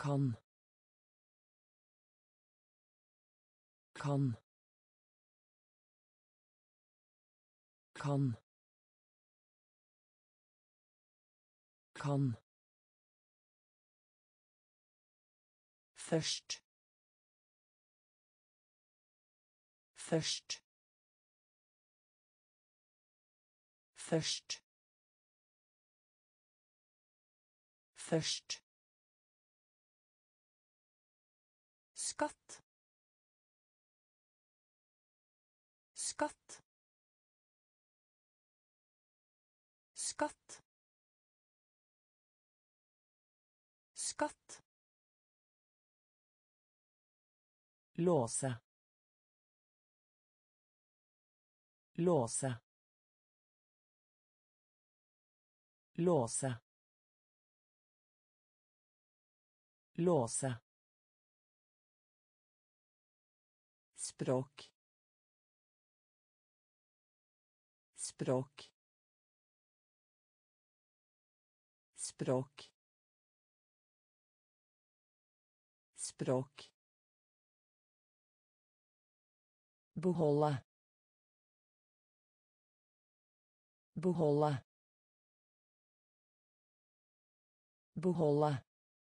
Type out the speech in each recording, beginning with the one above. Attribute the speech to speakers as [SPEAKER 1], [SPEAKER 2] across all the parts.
[SPEAKER 1] kan kan kan kan först först först först skatt skatt skatt skatt låsa låsa låsa låsa språk språk språk språk behålla behålla behålla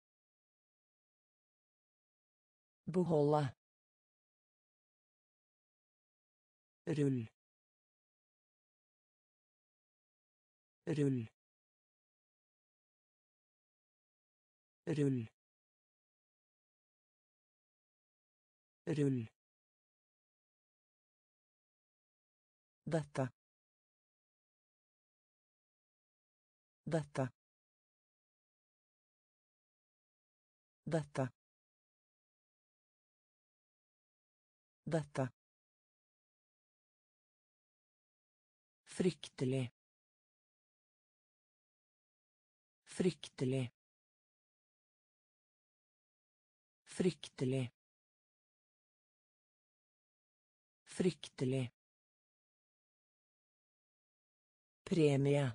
[SPEAKER 1] behålla rull rull rull rull detta detta detta detta fryktelig fryktelig fryktelig fryktelig premie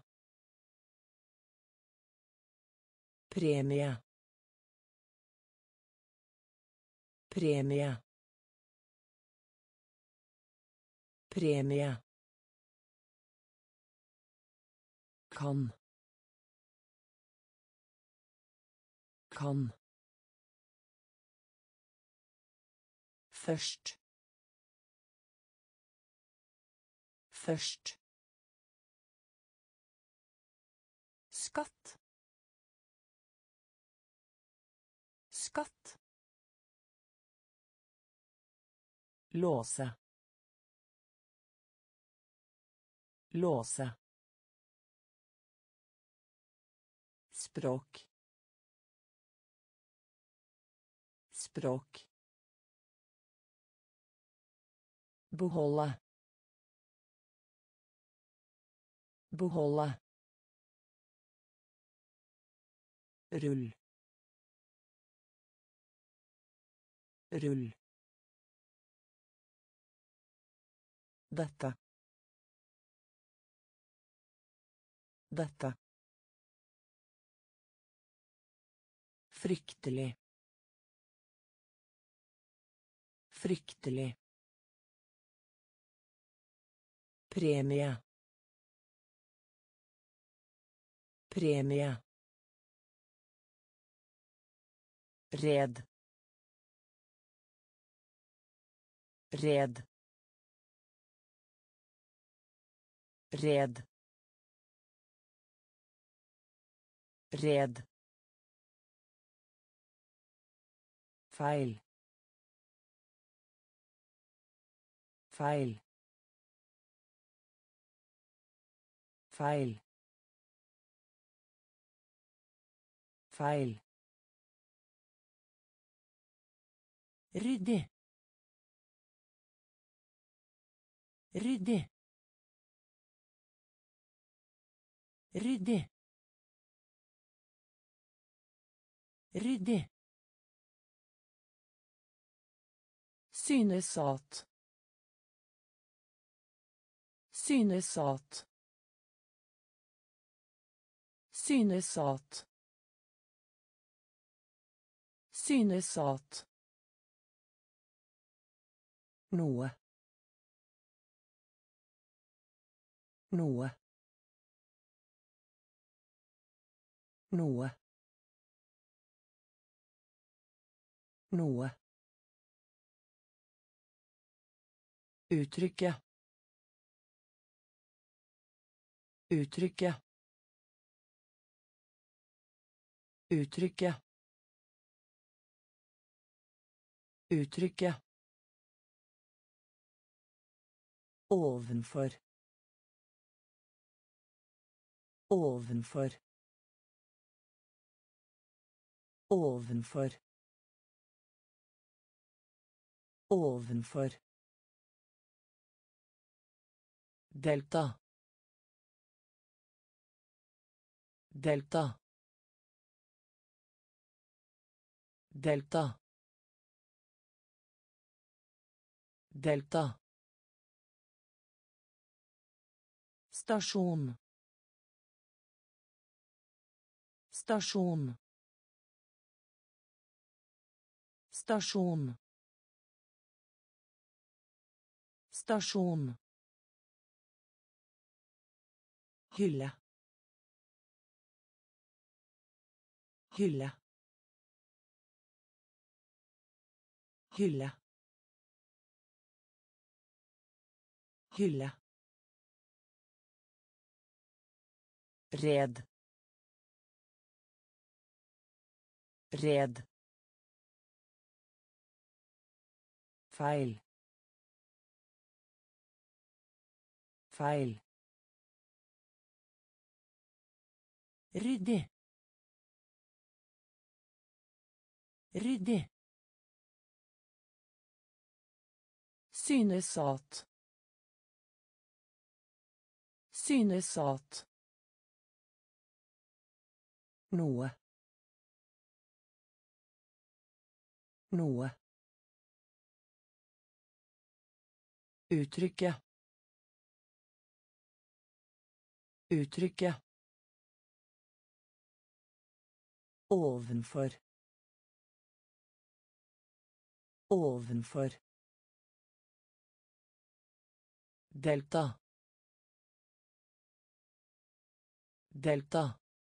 [SPEAKER 1] premie premie premie kan kan först först skatt skatt låsa låsa språk språk behålla behålla rull rull detta detta fryktelig fryktelig premie premie red red red red feil feil feil feil ryddig ryddig ryddig ryddig synes at synes at synes at Synes at. Noe. Noe. Noe. Noe. Uttrykke. Uttrykke. Uttrykke. Uttrykke. Ovenfor. Ovenfor. Ovenfor. Ovenfor. Delta. Delta. Delta. Delta. Stasjon. Stasjon. Stasjon. Stasjon. Hylle. Hylle. Hylle. Hylle. Red. Red. Feil. Feil. Ryddig. Ryddig. Synes at. Synes at. Noe. Noe. Uttrykke. Uttrykke. Ovenfor. Ovenfor. Delta. Delta.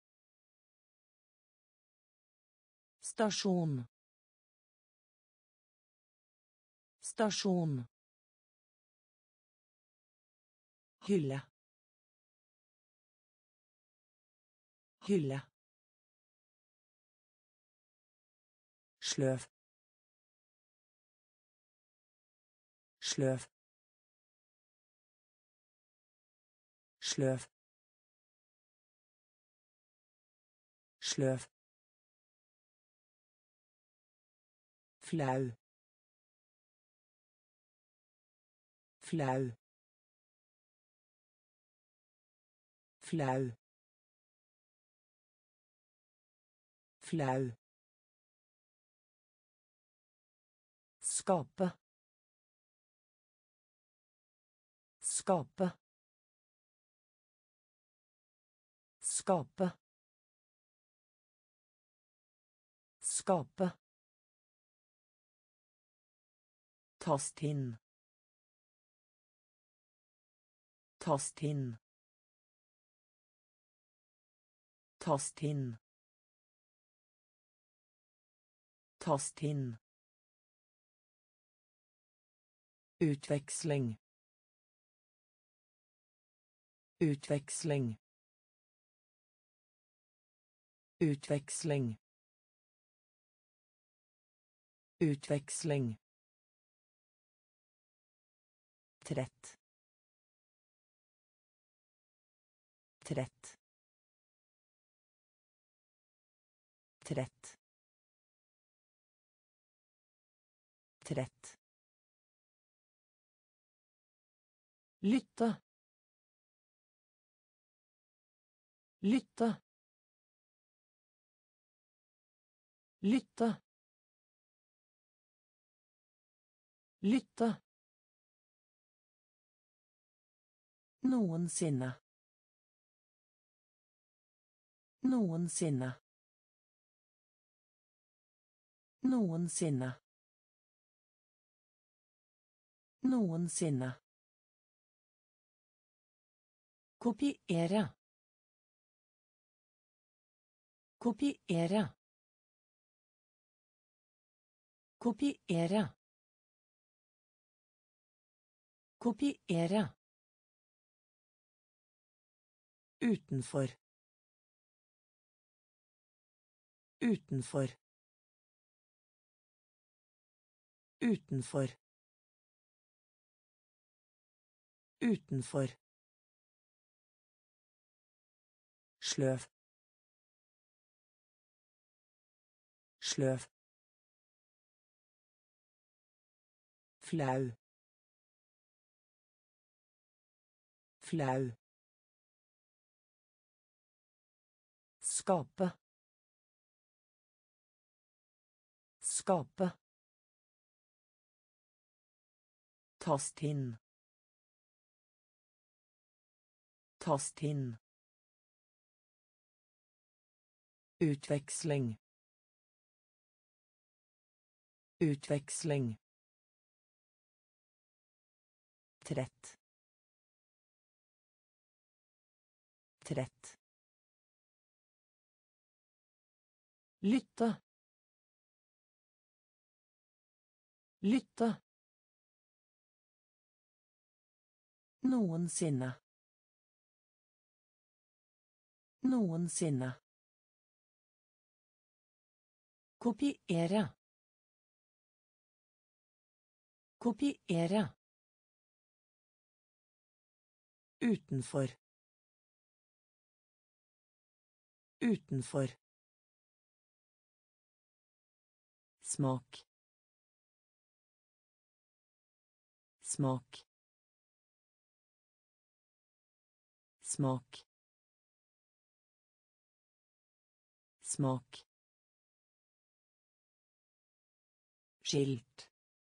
[SPEAKER 1] Stasjon. Stasjon. Hylle. Hylle. Sløv. Sløv. Sløv. Sløv. Flau. Flau. Flau. Flau. Skape. Skape. Skape. Skape. Tast inn. Tast inn. Tast inn. Tast inn. Utveksling. Utveksling. Utveksling. Utveksling. Trett. Trett. Trett. Trett. Lytte. Lytte. Lytte. Lytte. Noensinne. Noensinne. Noensinne. Noensinne. Kopiere. Kopiere. Kopiere. Kopiere. Utenfor. Utenfor. Utenfor. Utenfor. Sløv. Sløv. Flau. Flau. Skape. Skape. Tast inn. Tast inn. Utveksling. Utveksling. Trett. Trett. Lytte. Lytte. Noensinne. Noensinne. Kopiere. Kopiere. Utenfor. Utenfor. Smak. Smak. Smak. Smak. Skilt.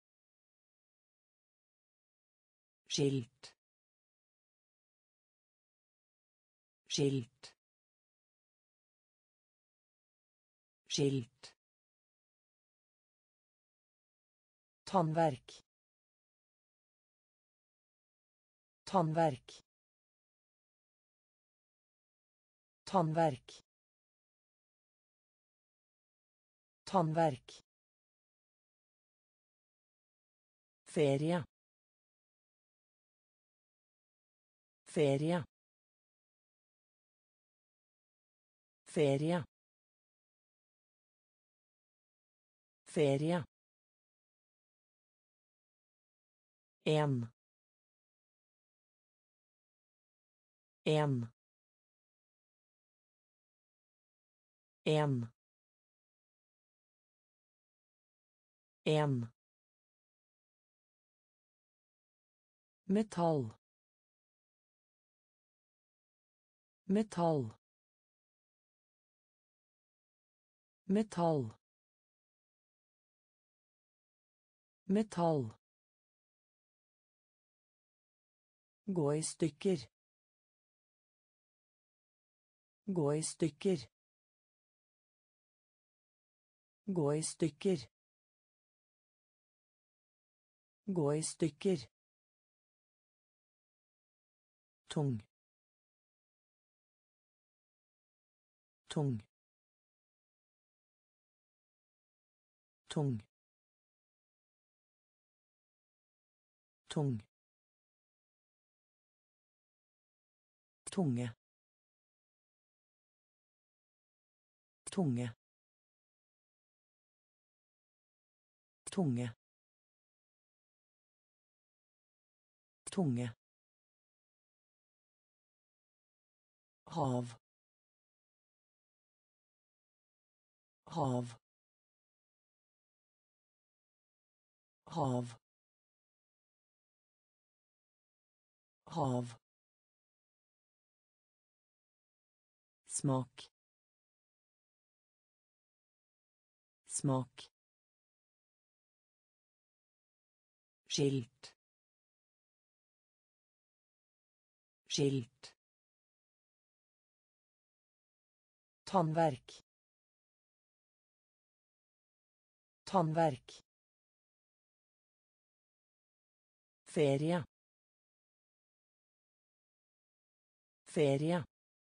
[SPEAKER 1] Skilt. Skilt. Skilt. Tannverk. Tannverk. Tannverk. Tannverk. Ferie. Ferie. Ferie. Ferie. En. En. En. En. Metall. Metall. Metall. Metall. Gå i stykker. Gå i stykker. Gå i stykker. Gå i stykker. Tung. Tung. Tung. Tung. Tunge. Tunge. Tunge. Tunge. Hav. Hav. Hav. Hav. Smak. Smak. Skilt. Skilt. Tannverk. Tannverk. Ferie. Ferie.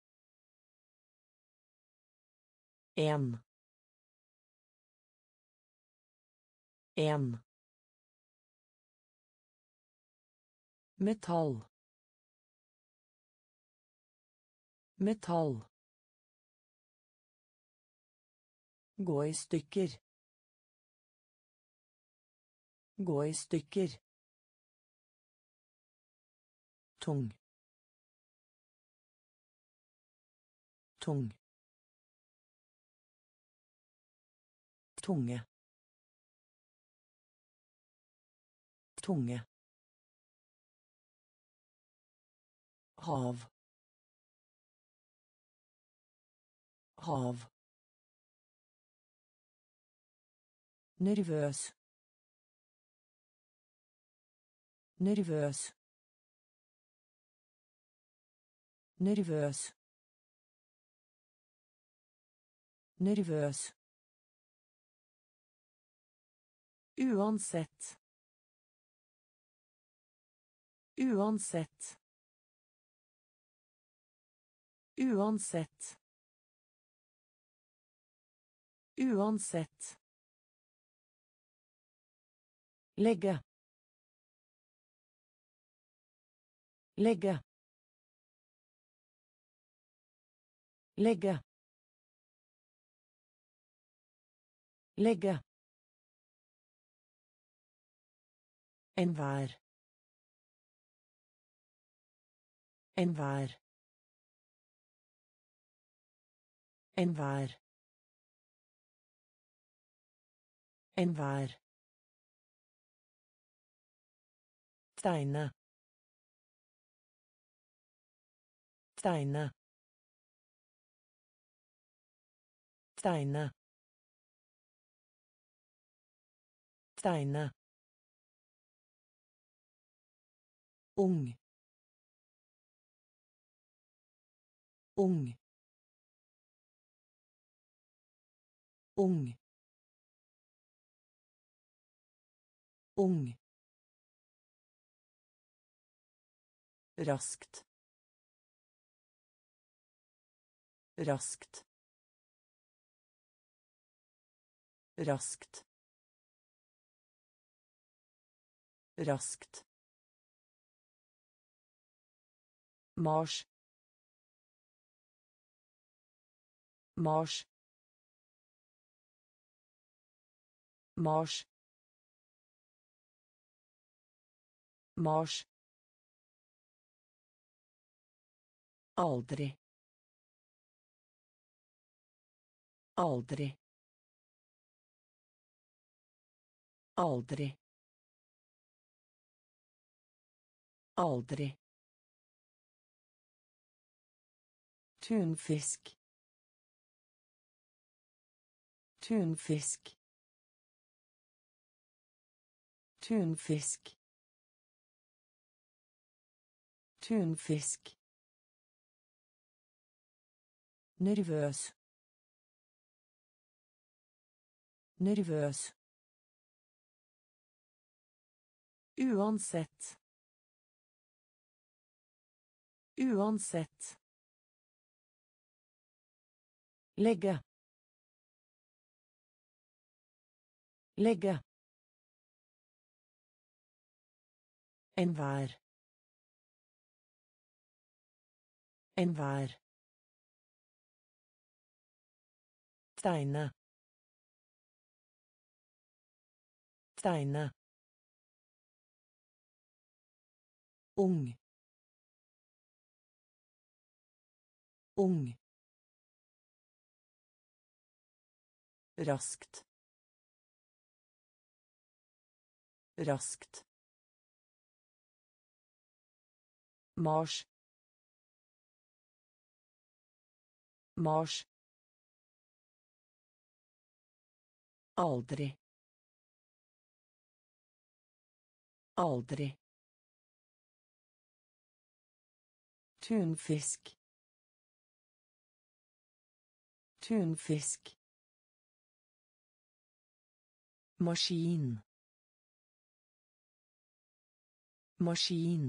[SPEAKER 1] En. En. Metall. Metall. Gå i stykker. Gå i stykker. Tung. Tung. Tunge. Tunge. Hav. Hav. Nervøs. Nervøs. Nervøs. Nervøs. Uansett. Uansett. Uansett. Uansett. Legge. Legge. Legge. Legge. Enhver. Enhver. Enhver. Enhver. Tegne. Tegne. Tegne. Tegne. Ung. Ung. Ung. Ung. Raskt. Raskt. Raskt. Raskt. Mars. Mars. Mars. Mars. Aldri. Aldri. Aldri. Aldri. Tunfisk. Tunfisk. Tunfisk. Tunfisk. Nervøs. Nervøs. Uansett. Uansett. Legge. Legge. Enhver. Enhver. Tegne. Tegne. Ung. Ung. Raskt. Raskt. Mars. Mars. Aldri. Aldri. Tunfisk. Tunfisk. Maskin. Maskin.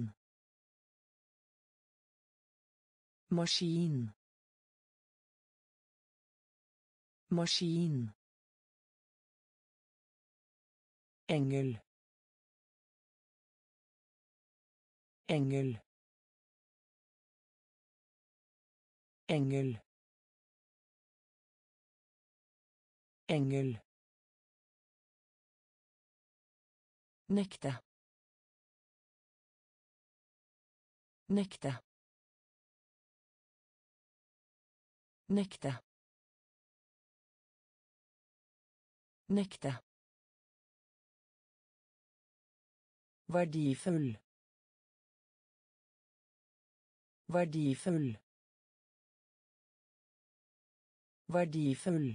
[SPEAKER 1] Maskin. Maskin. Engel. Engel. Engel. Engel. Nekte. Nekte. Nekte. Nekte. Verdifull. Verdifull. Verdifull.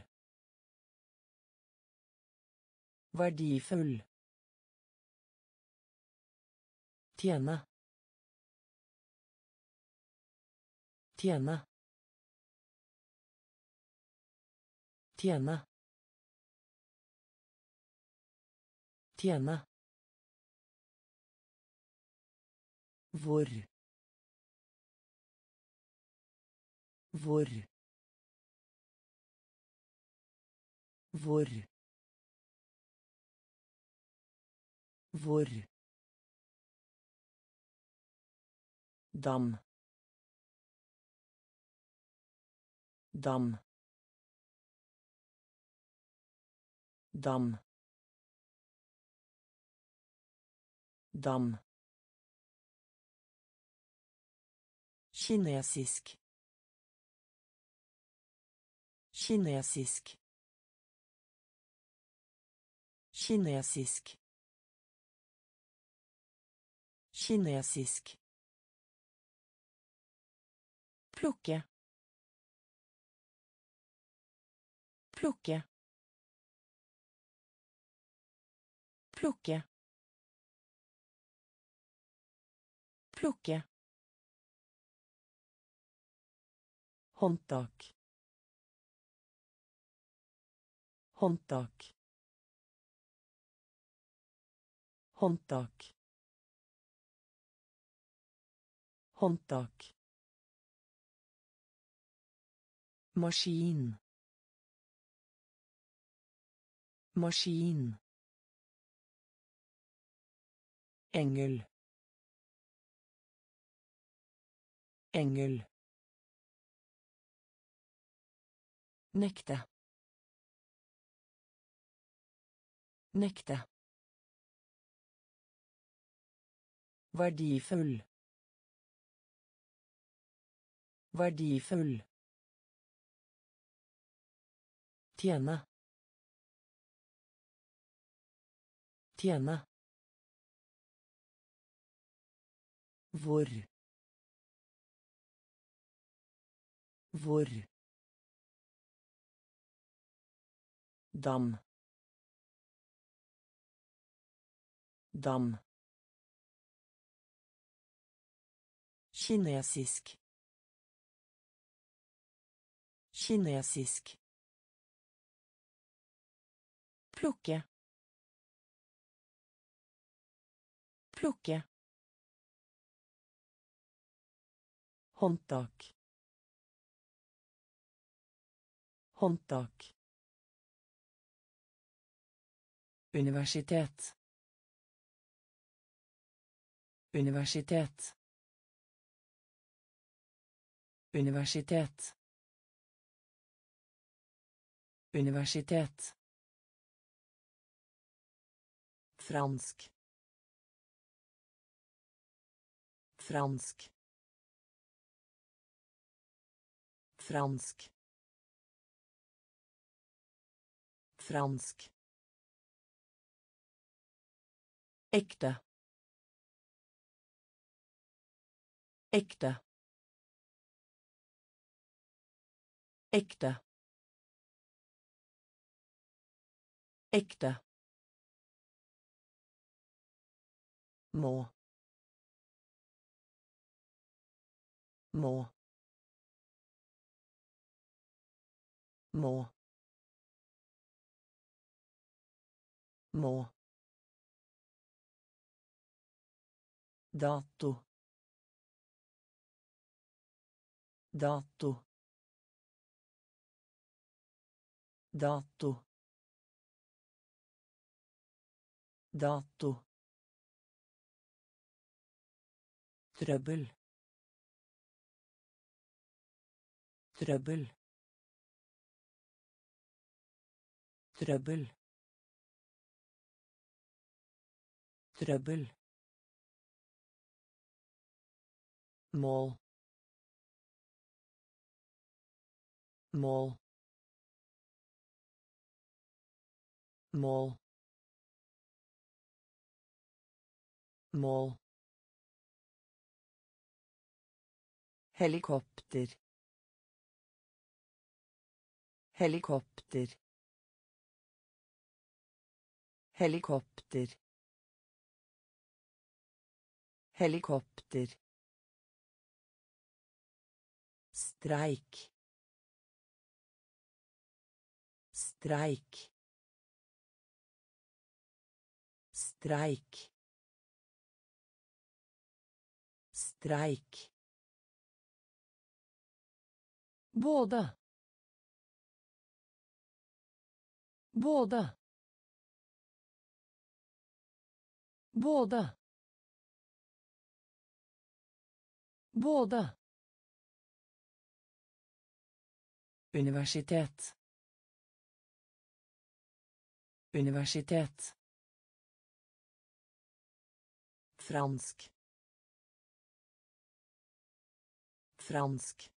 [SPEAKER 1] Verdifull. Tjene. Tjene. Tjene. Tjene. Hvor. Hvor. Hvor. Hvor. Dam. Dam. Dam. Dam. Kinesisk. Kinesisk. Kinesisk. Kinesisk. Plukke. Plukke. Plukke. Plukke. Håndtak. Håndtak. Håndtak. Håndtak. Maskin. Maskin. Engel. Engel. Nekte. Nekte. Verdifull. Verdifull. Tjene. Tjene. Hvor. Hvor. Dam. Dam. Kinesisk. Kinesisk. Plukke. Plukke. Håndtak. Håndtak. Universitet. Universitet. Universitet. Universitet. Fransk. Fransk. Fransk. Fransk. Ekte. Ekte. Ekte. Ekte. Må. Må. Må. må, dato, dato, dato, dato, trøbbel, trøbbel, trøbbel, trøbbel, mål, mål, mål, mål, helikopter, helikopter, helikopter, helikopter, streik, streik, streik, streik, både, både, både, både, universitet, universitet, fransk, fransk,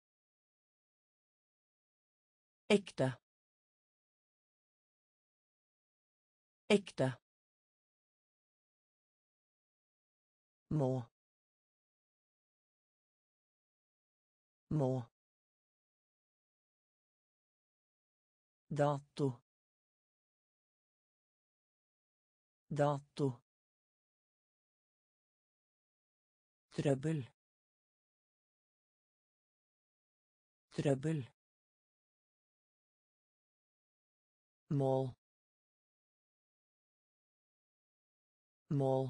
[SPEAKER 1] ekte, ekte, må, må, dato, dato, trøbbel, trøbbel, mål, mål,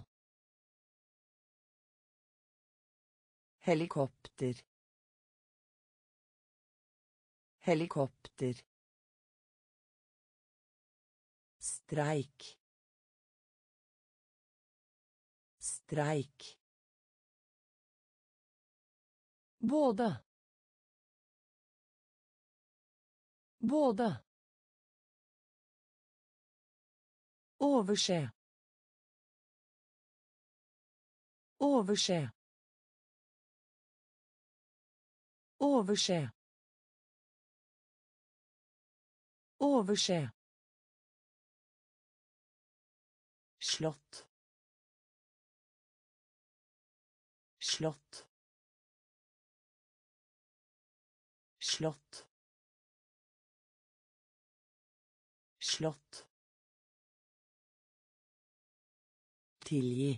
[SPEAKER 1] helikopter, helikopter, streik, streik, både, både, overse, overse, overse, overse, slott, slott, slott, slott, tilgi,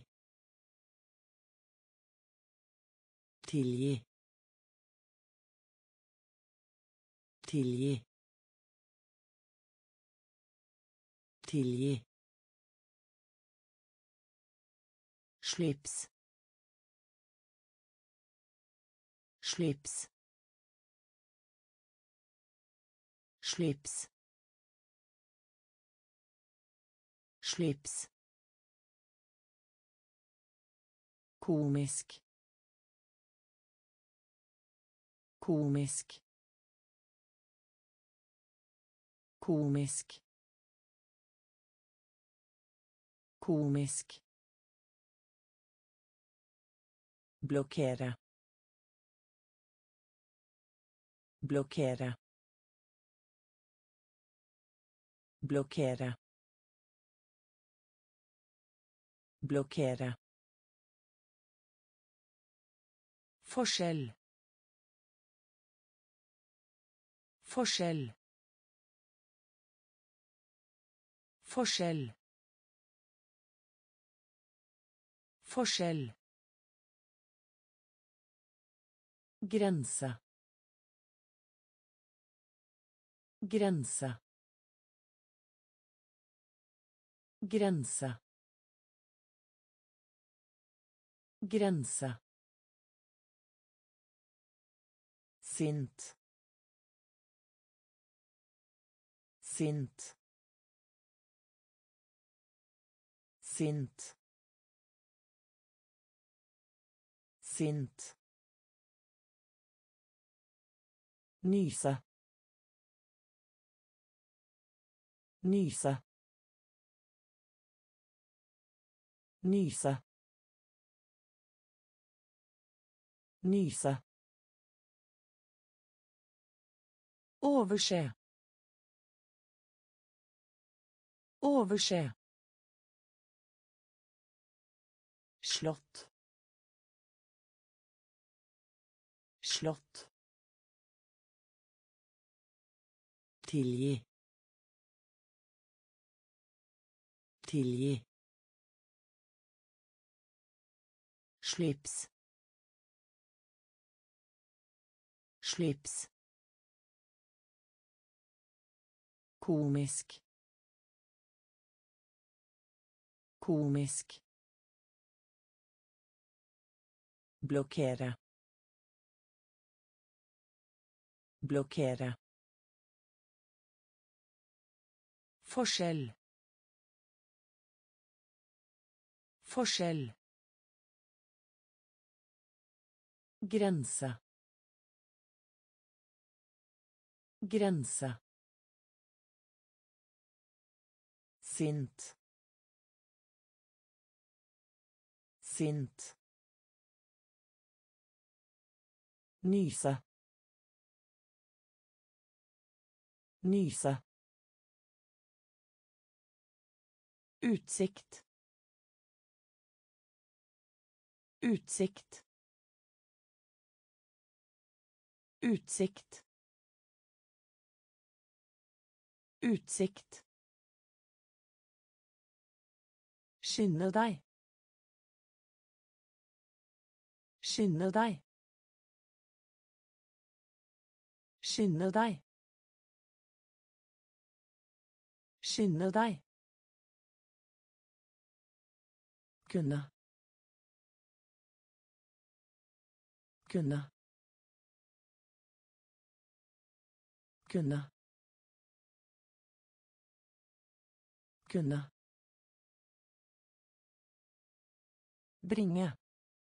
[SPEAKER 1] tilgi, tilgi, tilgi, slips, slips, slips, slips, komisk, komisk, komisk, komisk, blokkere, blokkere, blokkere, blokkere, forskjell, forskjell, forskjell, forskjell, grense, grense, Grense. Grense. Sint. Sint. Sint. Sint. Nyse. Nyse. Nyse. Nyse. Overse. Overse. Slott. Slott. Tilgi. Tilgi. Slips. Slips. Komisk. Komisk. Blokkere. Blokkere. Forskjell. Forskjell. Grense. Grense. Sint. Sint. Nyse. Nyse. Utsikt. Utsikt. Utsikt. Utsikt. Skynde deg. Skynde deg. Skynde deg. Skynde deg. Kunne. Kunne. Kunne. Kunne. Bringe.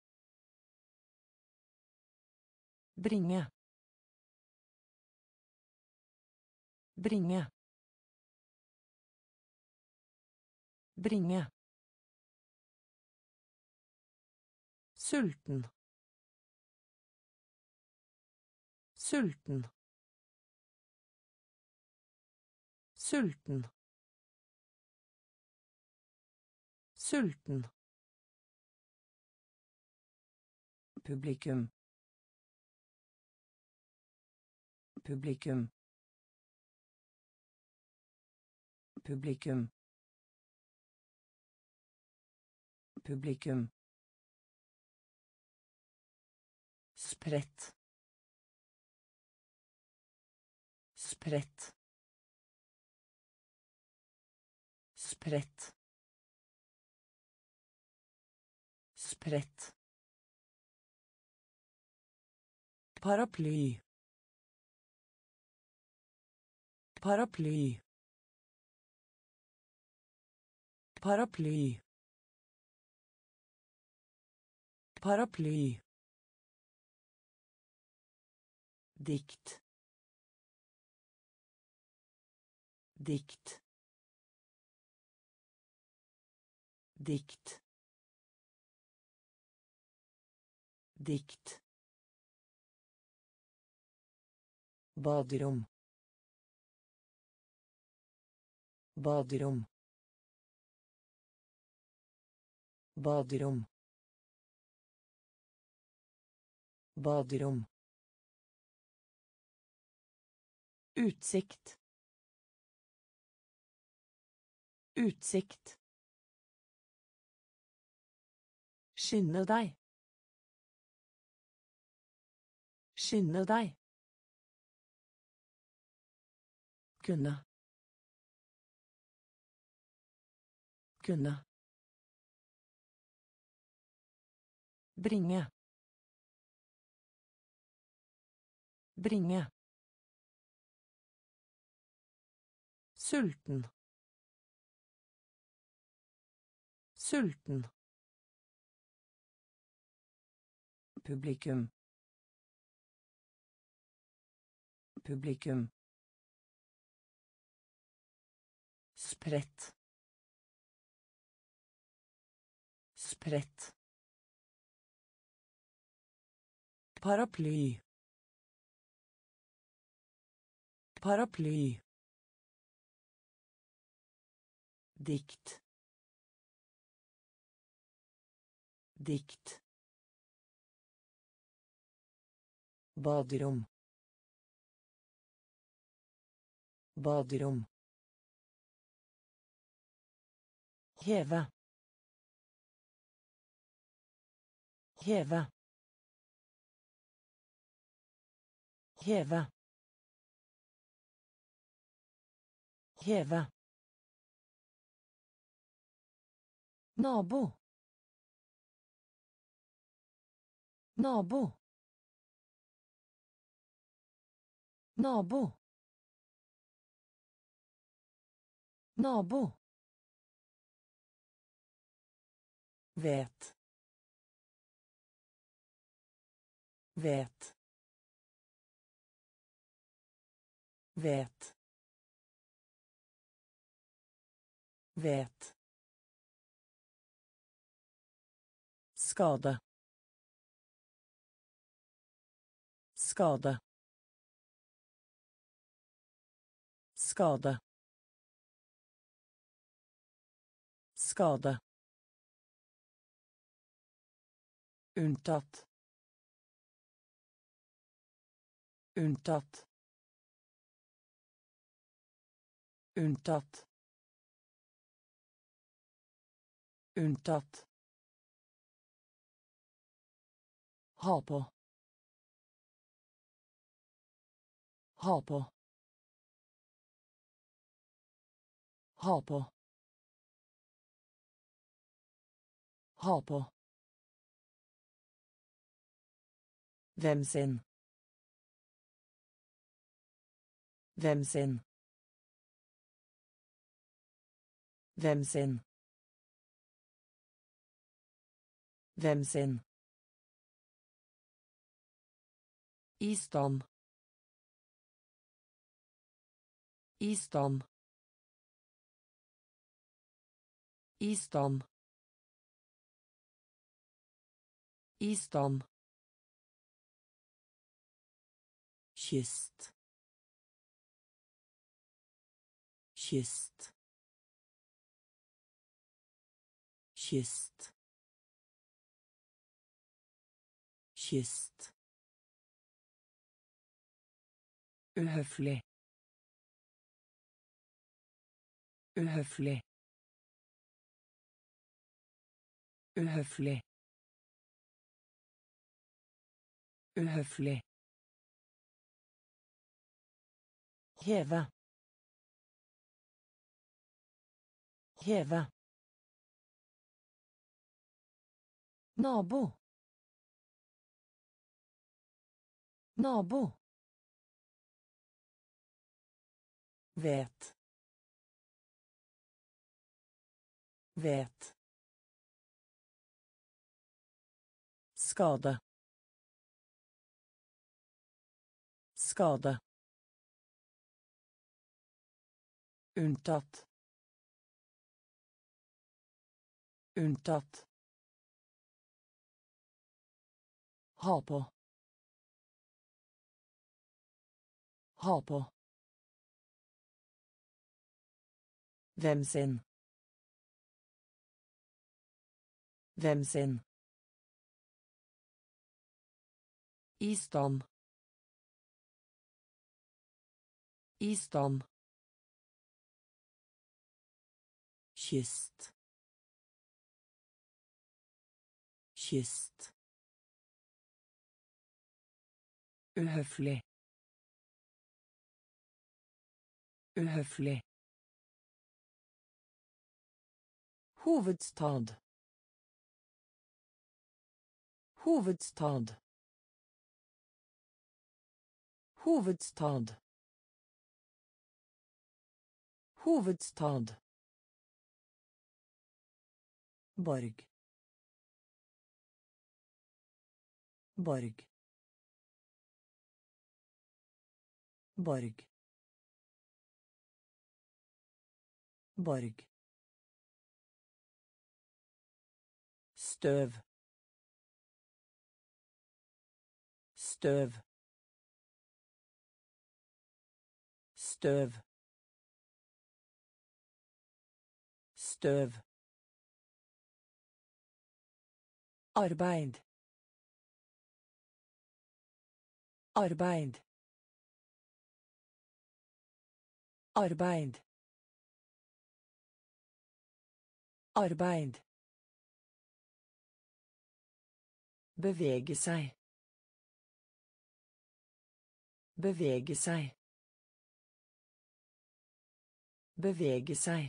[SPEAKER 1] Bringe. Bringe. Bringe. Sulten. Sulten. Sulten. Sulten. Publikum. Publikum. Publikum. Publikum. Spredt. Spredt. Spredt. Spredt. Paraply. Paraply. Paraply. Paraply. Dikt. Dikt. Dikt. Dikt. Baderom. Baderom. Baderom. Baderom. Utsikt. Utsikt. Skynde deg. Skynde deg. Kunne. Kunne. Bringe. Bringe. Sulten. Sulten. Publikum. Publikum. Spredt. Spredt. Paraply. Paraply. Dikt. Dikt. Baderom. Baderom. Heve. Heve. Heve. Heve. Nabo. Nabo. Nabo. Nabo. Vet. Vet. Vet. Vet. Skade. Skade. Skade. Skade. Unntatt. Unntatt. Unntatt. Unntatt. Ha på. Ha på. Ha på. Ha på. Hvem sin? Hvem sin? Hvem sin? Hvem sin? I stand. I stand. I stand. I stand. Kyst. Kyst. Kyst. Kyst. Uhøflig. Uhøflig. Uhøflig. Uhøflig. Heve. Heve. Nabo. Nabo. Vet. Vet. Skade. Skade. Unntatt. Unntatt. Ha på. Ha på. Hvem sin? Hvem sin? I stand. I stand. Kyst. Kyst. Uhøflig. Uhøflig. Hovedstad. Hovedstad. Hovedstad. Hovedstad. Borg. Borg. Borg. Borg. Støv. Støv. Støv. Støv. Arbeid. Arbeid. Arbeid. Arbeid. Bevege seg. Bevege seg. Bevege seg.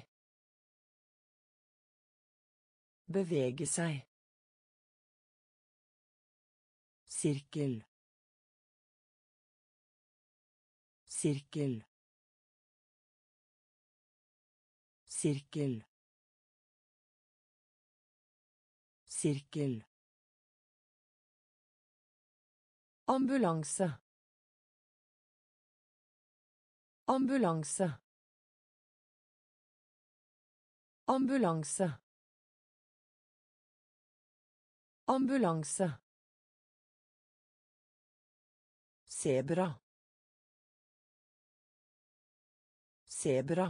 [SPEAKER 1] Bevege seg. Sirkel. Sirkel. Sirkel. Sirkel. Ambulanse. Ambulanse. Ambulanse. Ambulanse. Sebra. Sebra.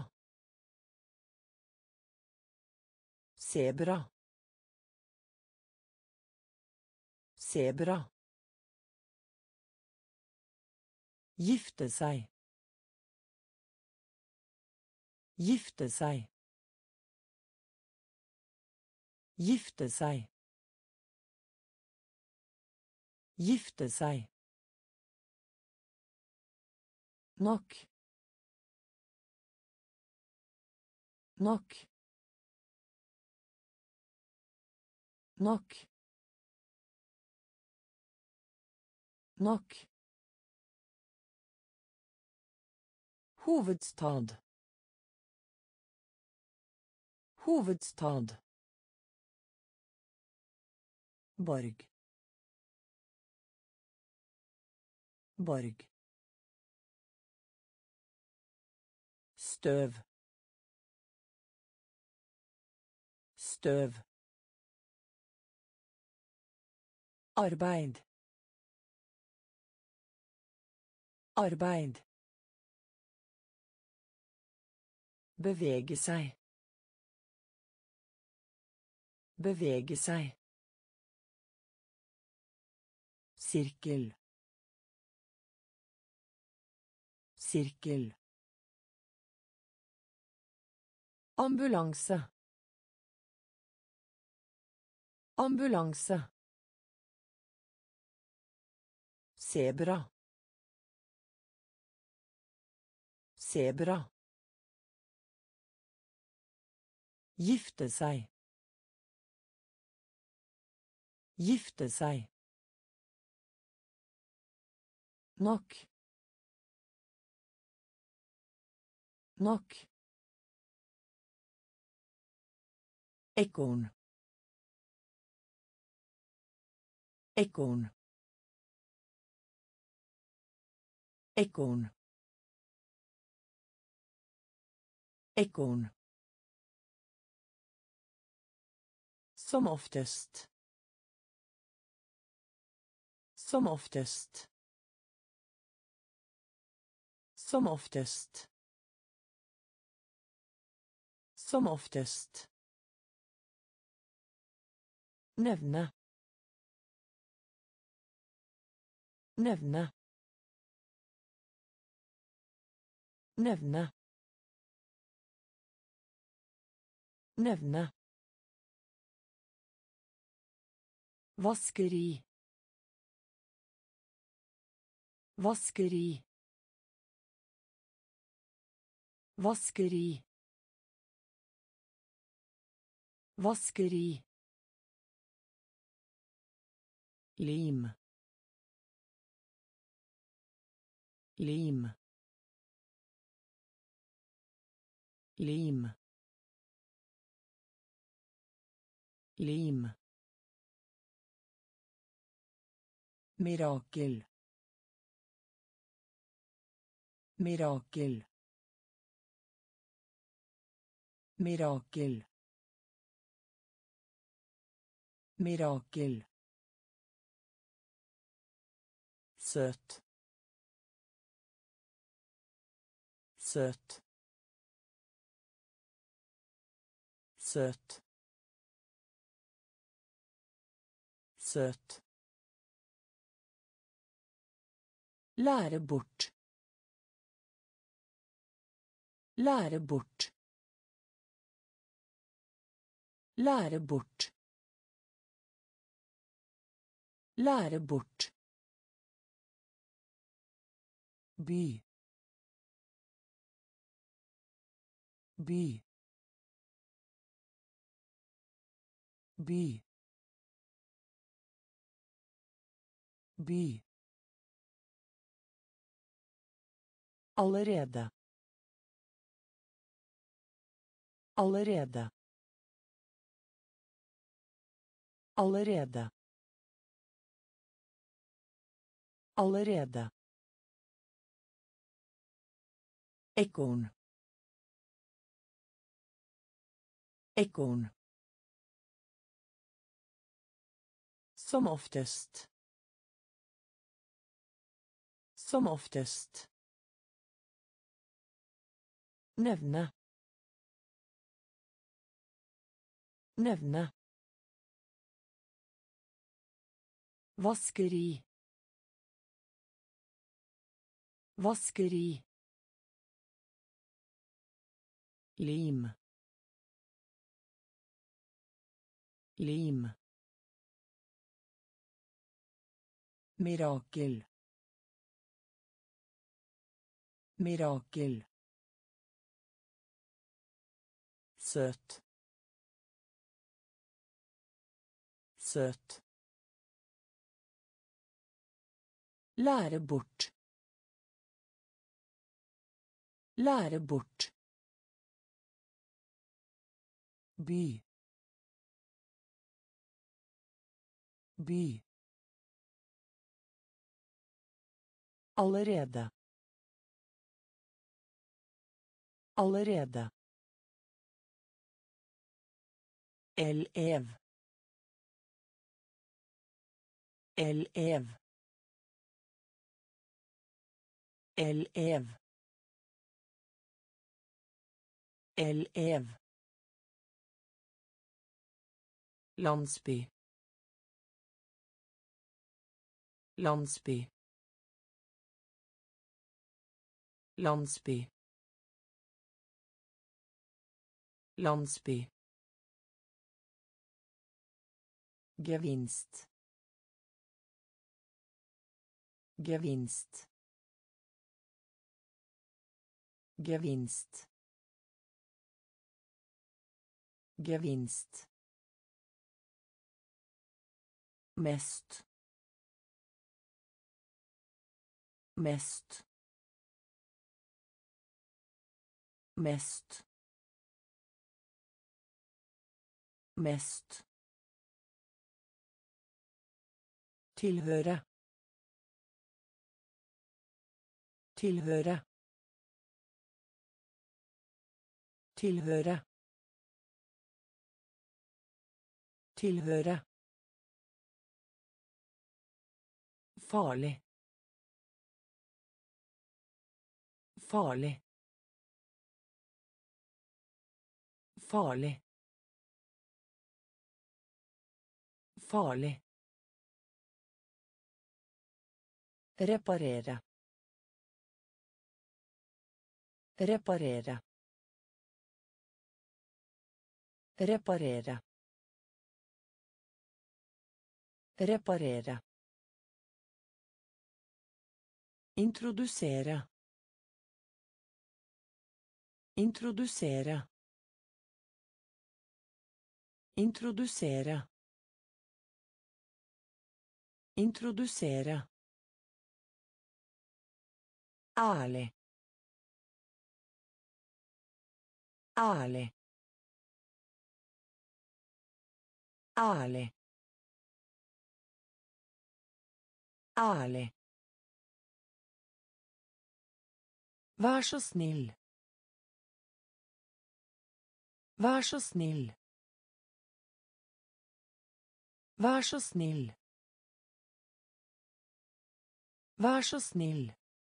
[SPEAKER 1] Sebra. Sebra. Gifte seg. Gifte seg. Gifte seg. Gifte seg. Nok. Nok. Nok. Nok. Hovedstad. Hovedstad. Borg. Borg. Støv. Støv. Arbeid. Arbeid. Bevege seg. Bevege seg. Sirkel. Sirkel. Ambulanse. Ambulanse. Sebra. Sebra. Gifte seg. Gifte seg. Nok. Nok. Ekorn. Ekorn. Ekorn. Ekorn. Som oftest. Som oftest. Som oftest. Som oftest. Nevne. Nevne. Nevne. Nevne. Vaskeri. Vaskeri. Vaskeri. Vaskeri. Lim. Lim. Lim. Lim. Mirakel. Mirakel. Mirakel. Mirakel. Søt. Søt. Søt. Søt. Lære bort. Lære bort. Lære bort. Lære bort. By. By. By. By. Allerede. Allerede. Allerede. Allerede. Ekorn. Ekorn. Som oftest. Som oftest. Nevne. Nevne. Vaskeri. Vaskeri. Lim. Lim. Mirakel. Mirakel. Søt. Søt. Lære bort. Lære bort. By. By. Allerede. Allerede. Elev. Elev. Elev. Elev. Landsby. Landsby. Landsby. Landsby. Gevinst. Gevinst. Gevinst. Gevinst. Mest. Mest. Mest. Mest. Tilhøre. Tilhøre. Tilhøre. Tilhøre. Farlig. Farlig. Farlig. Farlig. Reparere. Reparere. Reparere. Reparere. Introducere. Introducere. Introdusere. Introdusere. Ærlig. Ærlig. Ærlig. Ærlig. Vær så snill. Vær så snill. Vær så snill. Vær så snill.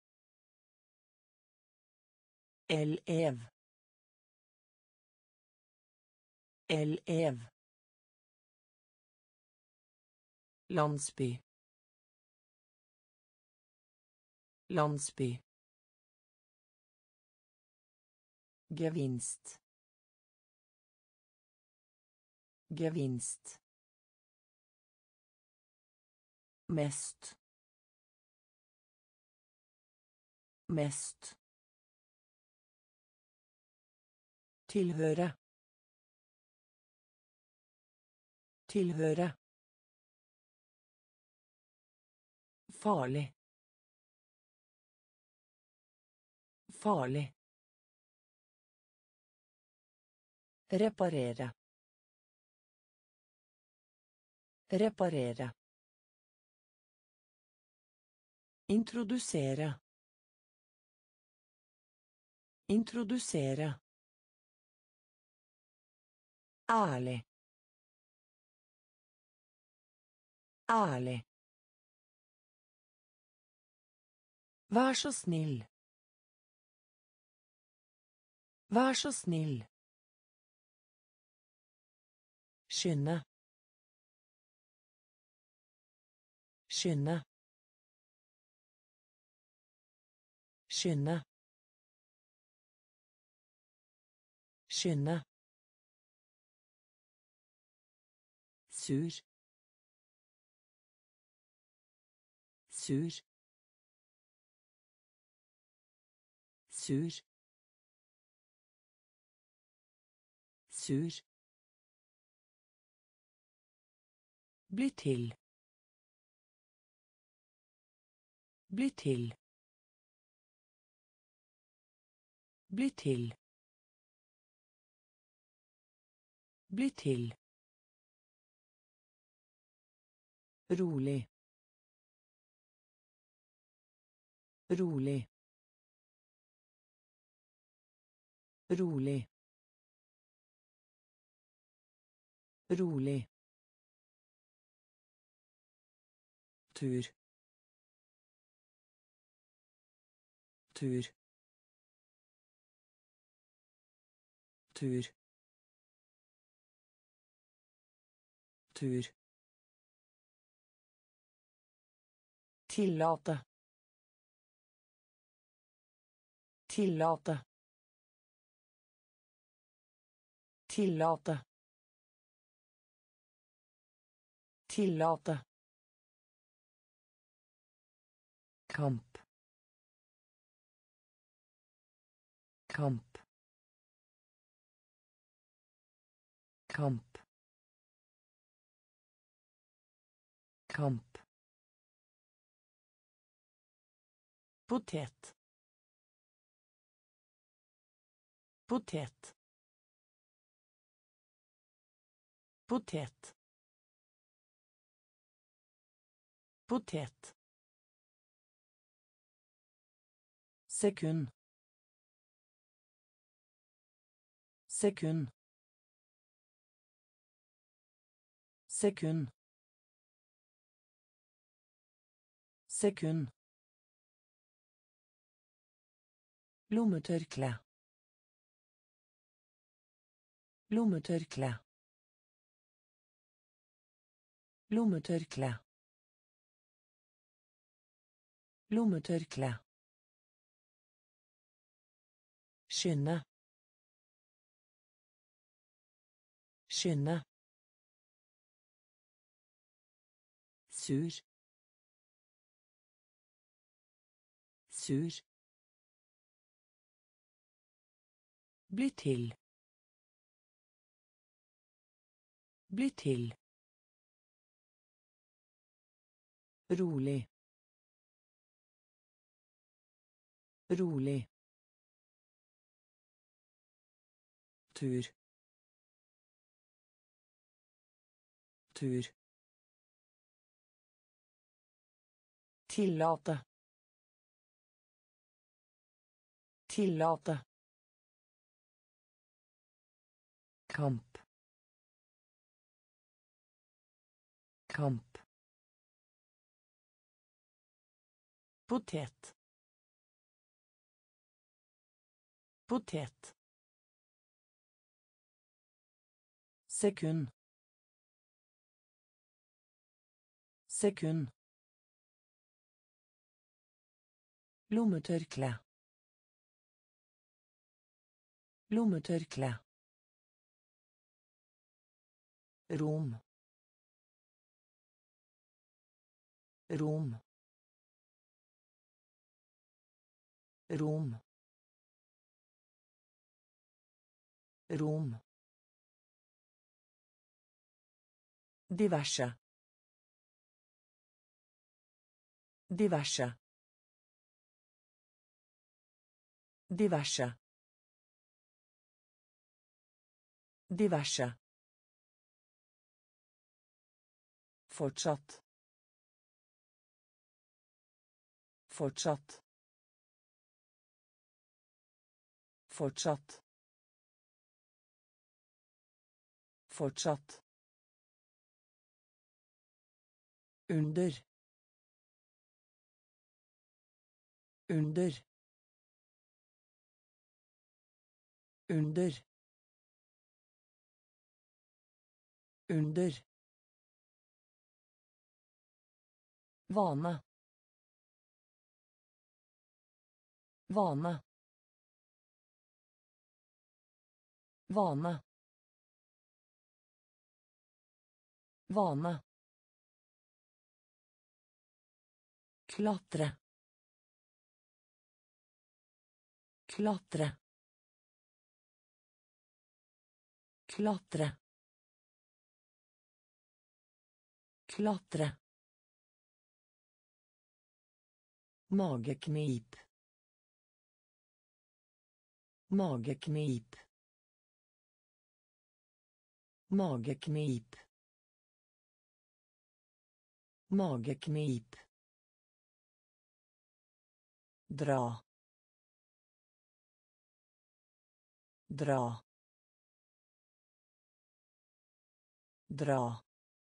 [SPEAKER 1] Elev. Elev. Landsby. Landsby. Gevinst. Gevinst. Mest. Mest. Tilhøre. Tilhøre. Farlig. Farlig. Reparere. Reparere. Introdusere. Introdusere. Ærlig. Ærlig. Vær så snill. Vær så snill. Skynde. Skynde. Skynde. Skynde. Sur. Sur. Sur. Sur. Bli til. Bli til. Bli til. Bli til. Rolig. Rolig. Rolig. Rolig. Tur. Tur. Tur. Tur. Tillate. Tillate. Tillate. Tillate. Kamp. Kamp. Kamp. Kamp. Potet. Potet. Potet. Potet. Sekund. Sekund. Sekund. Sekund. Lommetørkle. Lommetørkle. Lommetørkle. Lommetørkle. Skynde. Skynde. Sur. Sur. Bli til. Bli til. Rolig. Rolig. Tur. Tur. Tillate. Tillate. Kamp. Kamp. Potet. Potet. Sekund. Sekund. Lommetørkle. Lommetørkle. Rom. Rom. Rom. Rom. Diverse. Diverse. Diverse. Diverse. Fortsatt. Fortsatt. Fortsatt. Fortsatt. Under. Under. Under. Under. Vane. Vane. Vane. Vane. Klatre. Klatre. Klatre. Klatre. Mageknip. Mageknip. Mageknip. Mageknip. Dra. Dra. Dra.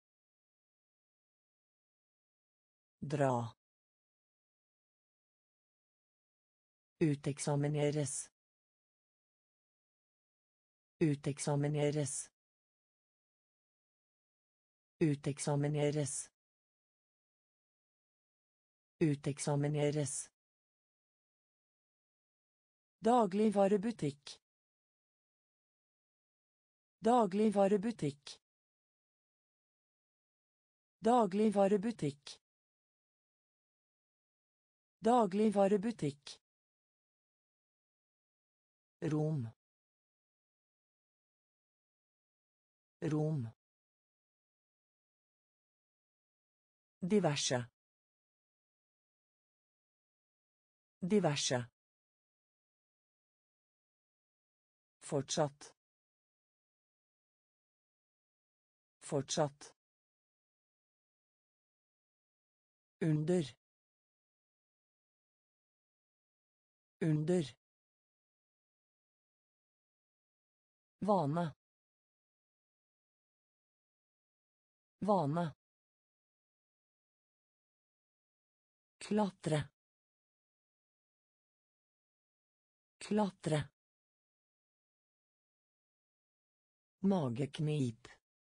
[SPEAKER 1] Dra. Uteksamineres. Uteksamineres. Uteksamineres. Uteksamineres. Dagligvarebutikk. Dagligvarebutikk. Dagligvarebutikk. Dagligvarebutikk. Rom. Rom. Diverse. Diverse. Fortsatt. Fortsatt. Under. Under. Vane. Vane. Klatre. Klatre. Mageknip.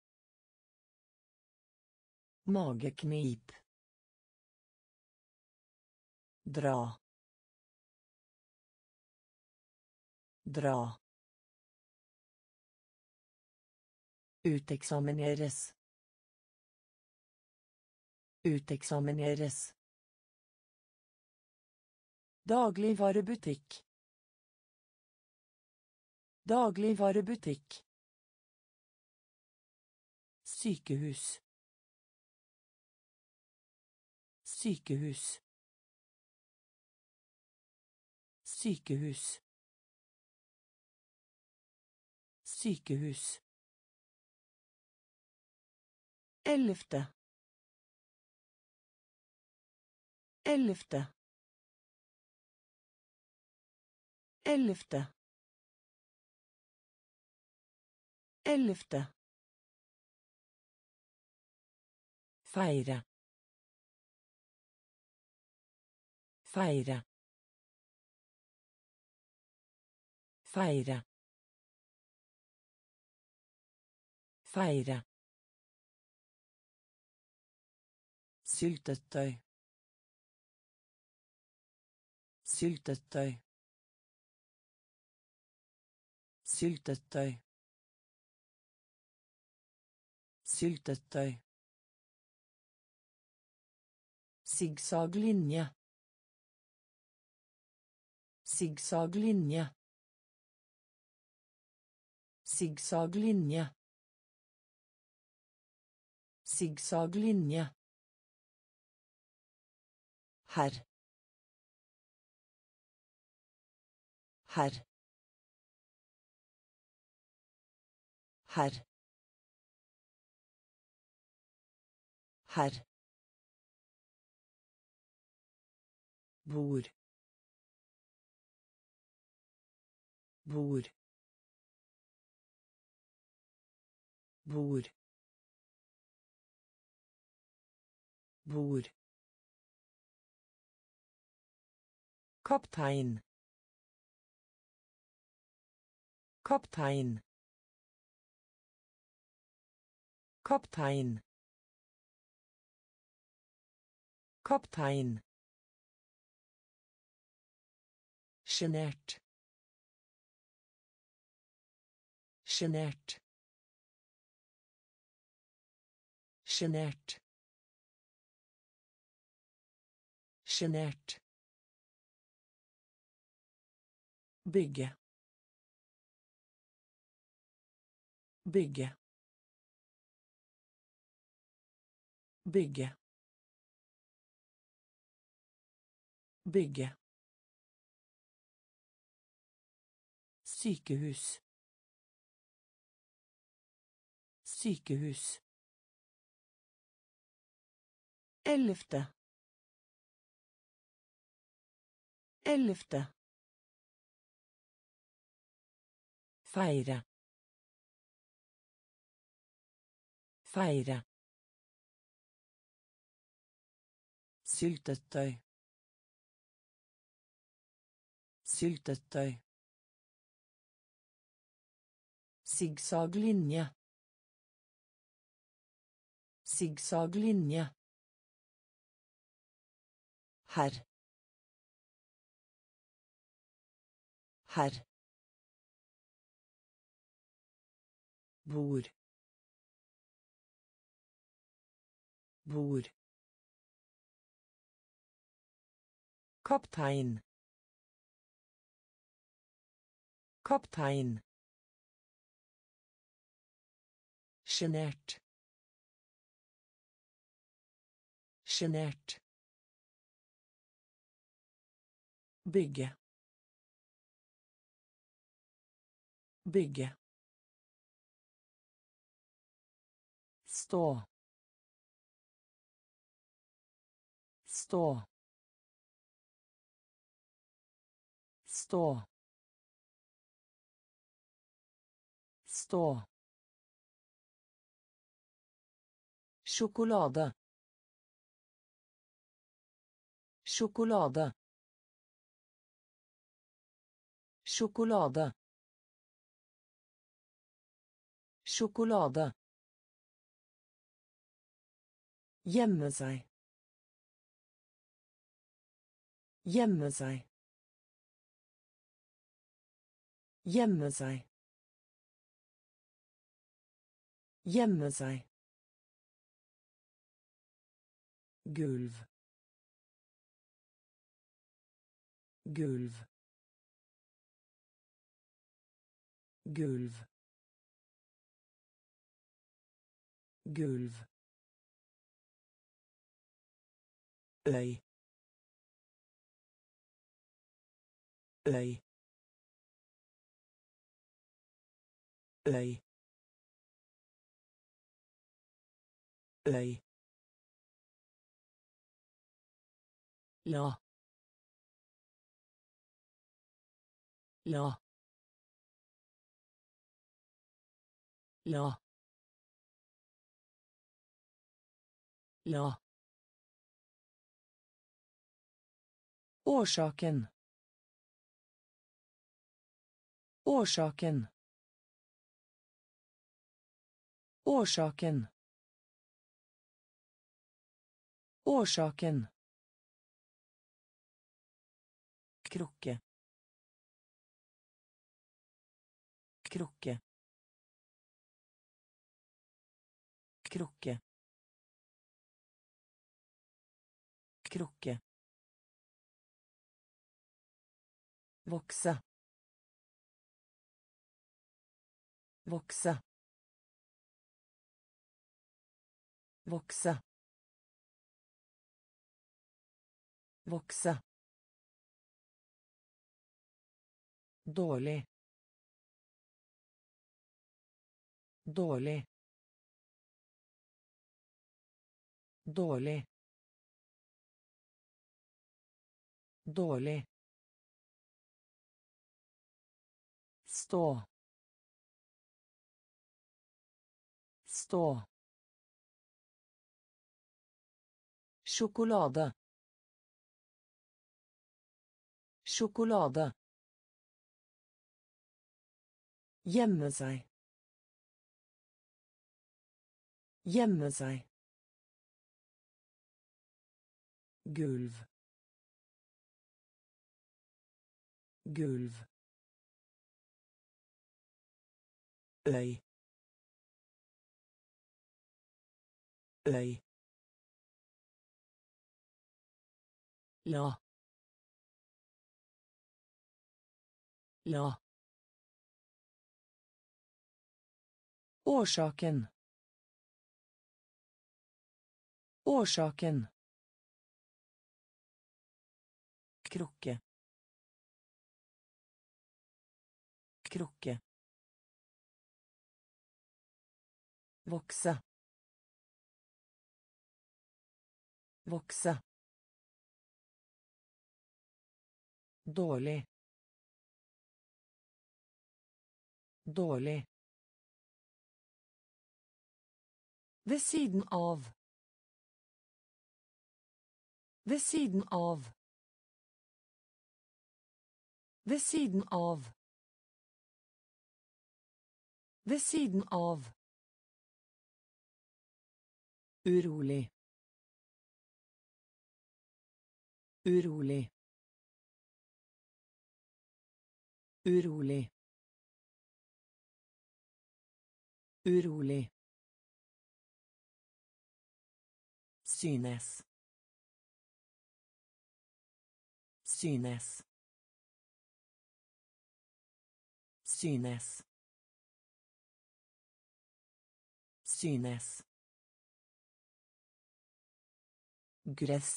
[SPEAKER 1] Mageknip. Dra. Dra. Uteksamineres. Uteksamineres. Dagligvarebutikk. Dagligvarebutikk. Sykehus. Sykehus. Sykehus. Sykehus. 11. 11. 11. 11. Feire. Feire. Feire. Feire. Syltetøy. Syltetøy. Syltetøy. Syltetøy. Zigzaglinje. Zigzaglinje. Zigzaglinje. Zigzaglinje. Herr. Herr. Herr. Herr. Bord. Bord. Bord. Bord. Kaptein. Kaptein. Kaptein. Kaptein. Sjenert. Sjenert. Sjenert. Sjenert. Bygge. Bygge. Bygge. Bygge. Sykehus. Sykehus. 11. 11. Feire. Feire. Syltetøy. Syltetøy. Zigzaglinje. Zigzaglinje. Herr. Herr. Bord. Bord. Kaptein. Kaptein. Sjenert. Sjenert. Bygge. Bygge. Stå. Stå. Stå. Stå. Sjokolade. Sjokolade. Sjokolade. Sjokolade. Gjemme seg. Gjemme seg. Gjemme seg. Gjemme seg. Gulv. Gulv. Gulv. gulv, øy, øy, øy, øy, la, la, la, la. Årsaken. Årsaken. Årsaken. Årsaken. Krukke. Krukke. Krukke. Krukke. Vokse. Vokse. Vokse. Vokse. Dårlig. Dårlig. Dårlig. Dårlig. Stå. Stå. Sjokolade. Sjokolade. Gjemme seg. Gjemme seg. Gulv. Gulv. Øy. Øy. La. La. Årsaken. Årsaken. Krukke. Krukke. Vokse. Vokse. Dårlig. Dårlig. Ved siden av. Ved siden av. Ved siden av. Ved siden av. Urolig. Urolig. Urolig. Urolig. Synes. Synes. Synes. Synes. Gress.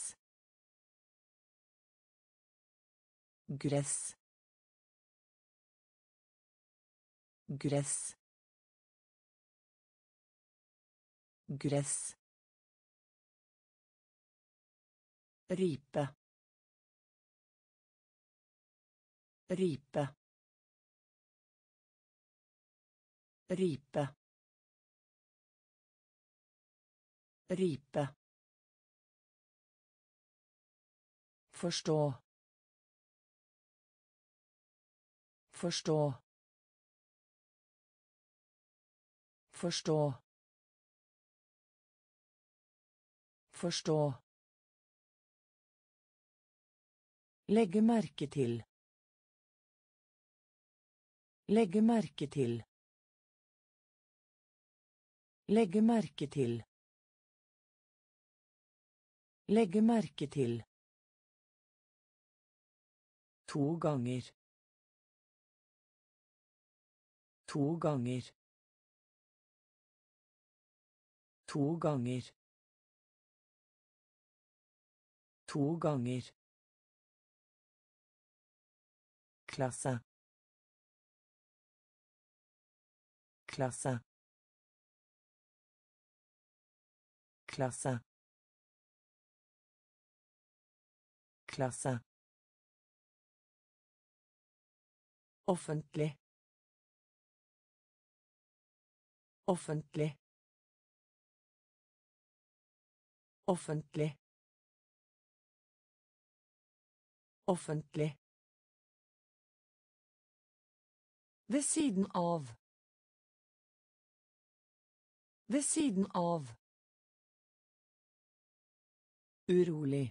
[SPEAKER 1] Gress. Gress. Gress. Ripe. Ripe. Ripe. Ripe. Forstå. Forstå. Forstå. Forstå. Legge merke til. Legge merke til. Legge merke til. Legge merke til. 2 ganger. 2 ganger. To ganger. To ganger. Klasse. Klasse. Klasse. Klasse. Offentlig. Offentlig. Offentlig. Offentlig. Ved siden av. Ved siden av. Urolig.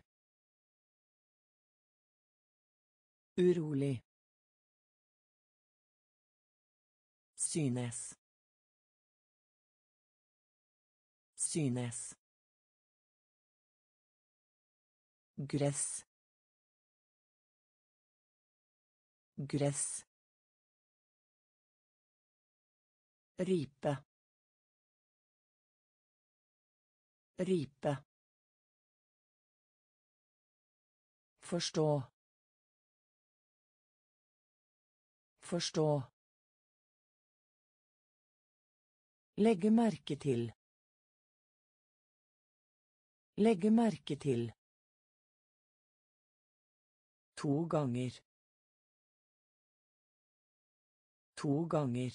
[SPEAKER 1] Urolig. Synes. Synes. Gress. Gress. Ripe. Ripe. Forstå. Forstå. Legge merke til. Legge merke til. To ganger. To ganger.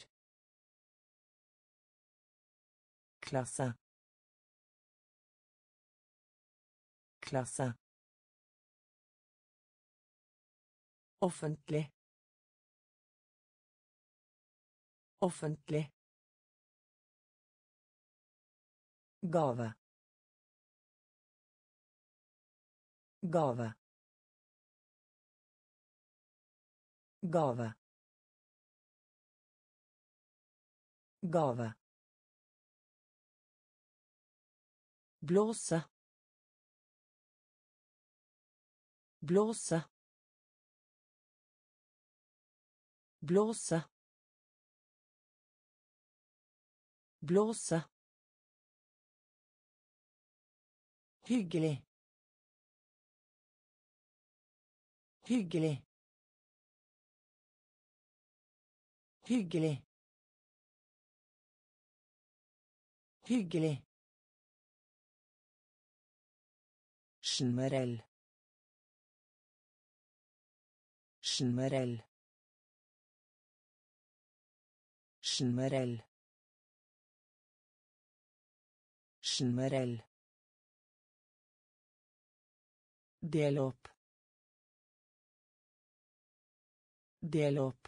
[SPEAKER 1] Klasse. Klasse. Offentlig. Offentlig. Gave. Gave. Gave. Gave. Blåse. Blåse. Blåse. Blåse. Hyggelig. Hyggelig. Hyggelig. Hyggelig. Generell. Generell. Generell. Generell. Del opp. Del opp.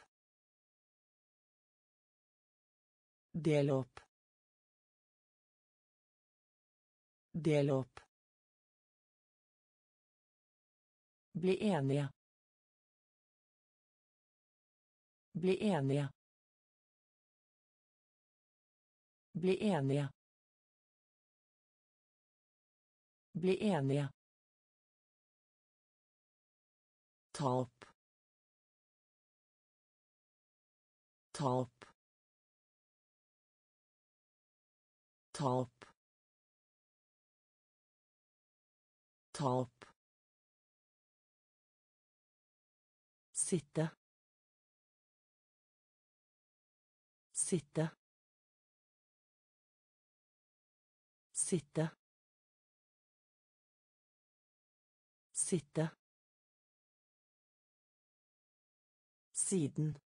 [SPEAKER 1] Del opp. Del opp. Bli enige. Bli enige. Bli enige. Bli enige. Ta opp. Ta opp. Ta opp. Ta opp. Sitte. Sitte. Sitte. Sitte. Siden.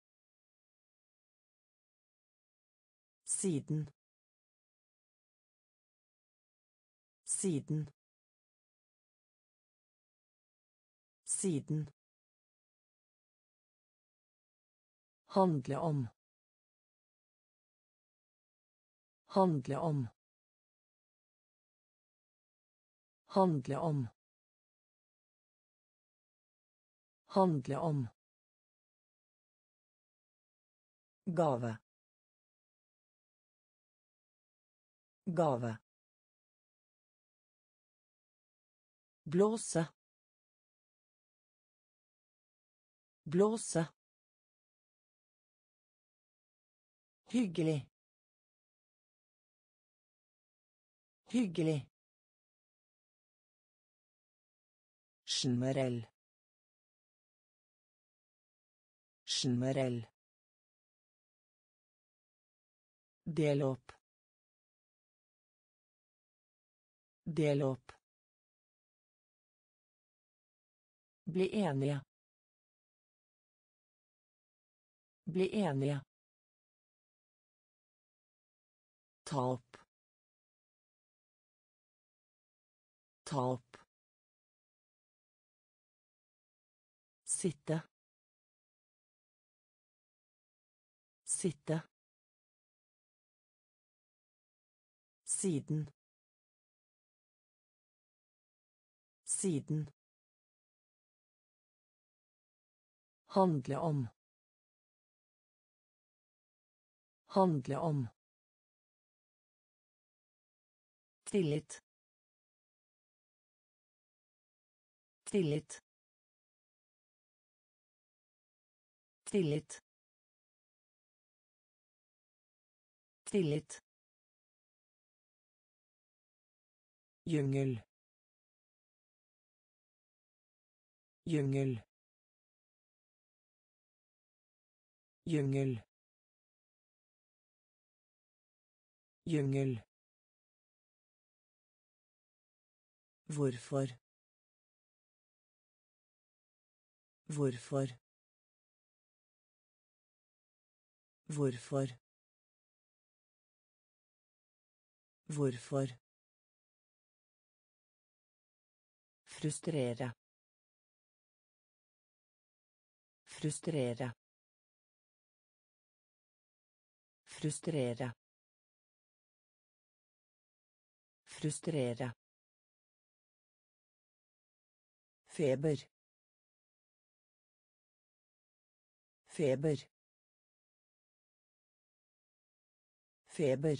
[SPEAKER 1] Siden. Siden. Siden. Handle om. Handle om. Handle om. Handle om. Gave. Gave. Blåse. Blåse. Hyggelig. Hyggelig. Generell. Generell. Del opp. Del opp. Bli enige. Bli enige. Ta opp. Ta opp. Sitte. Sitte. Siden. Siden. Handle om. Handle om. Tillit. Tillit. Tillit. Tillit. Jungel. Jungel. Jungel. Jungel. Hvorfor? Hvorfor? Hvorfor? Hvorfor? Frustrere. Frustrere. Frustrere. Frustrere. Feber. Feber. Feber.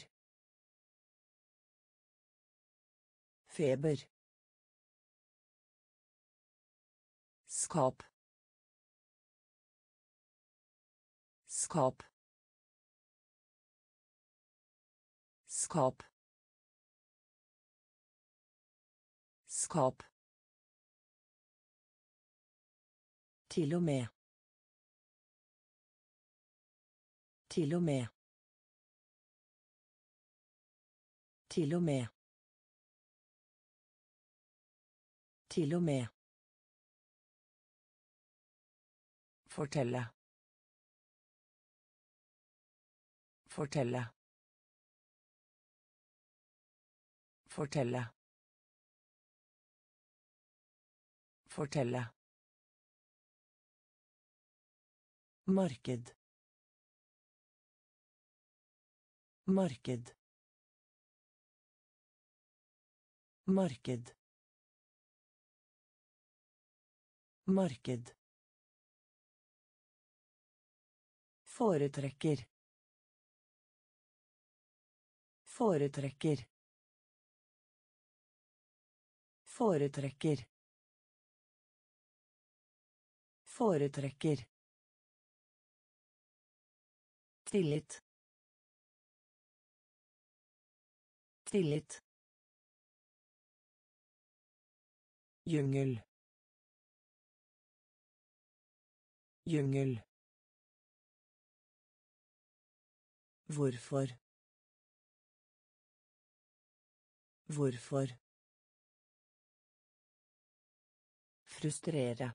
[SPEAKER 1] Feber. Skap. Skap. Skap. Skap. Til og med. Til og med. Til og med. Til og med. Fortelle. Fortelle. Fortelle. Fortelle. Marked. Marked. Marked. Marked. Foretrekker. Foretrekker. Foretrekker. Foretrekker. Tillit. Tillit. Jungel. Jungel. Hvorfor? Hvorfor? Frustrere.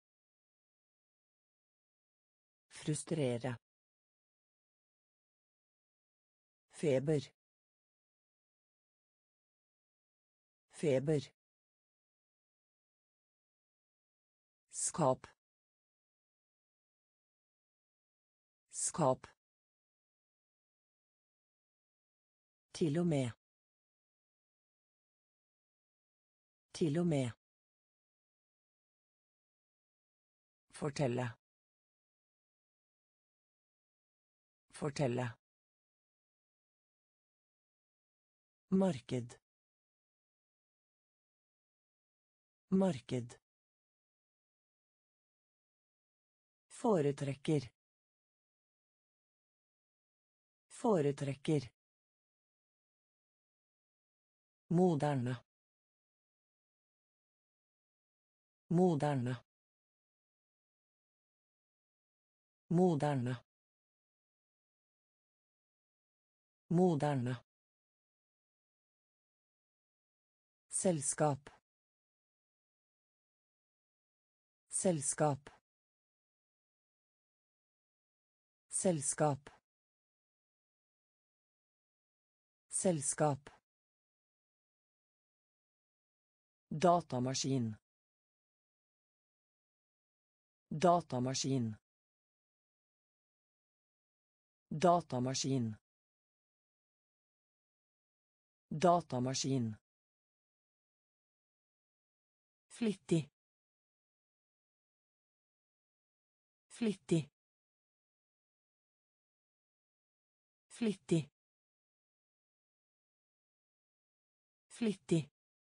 [SPEAKER 1] Frustrere. Feber. Feber. Skap. Skap. Til og med. Til og med. Fortelle. Fortelle. Marked. Marked. Foretrekker. Foretrekker. Moderne. Moderne. Moderne. Moderne. Selskap. Selskap. Selskap. Selskap. Datamaskin. Datamaskin. Datamaskin. Datamaskin. Flittig. Flittig. Flittig. Flittig.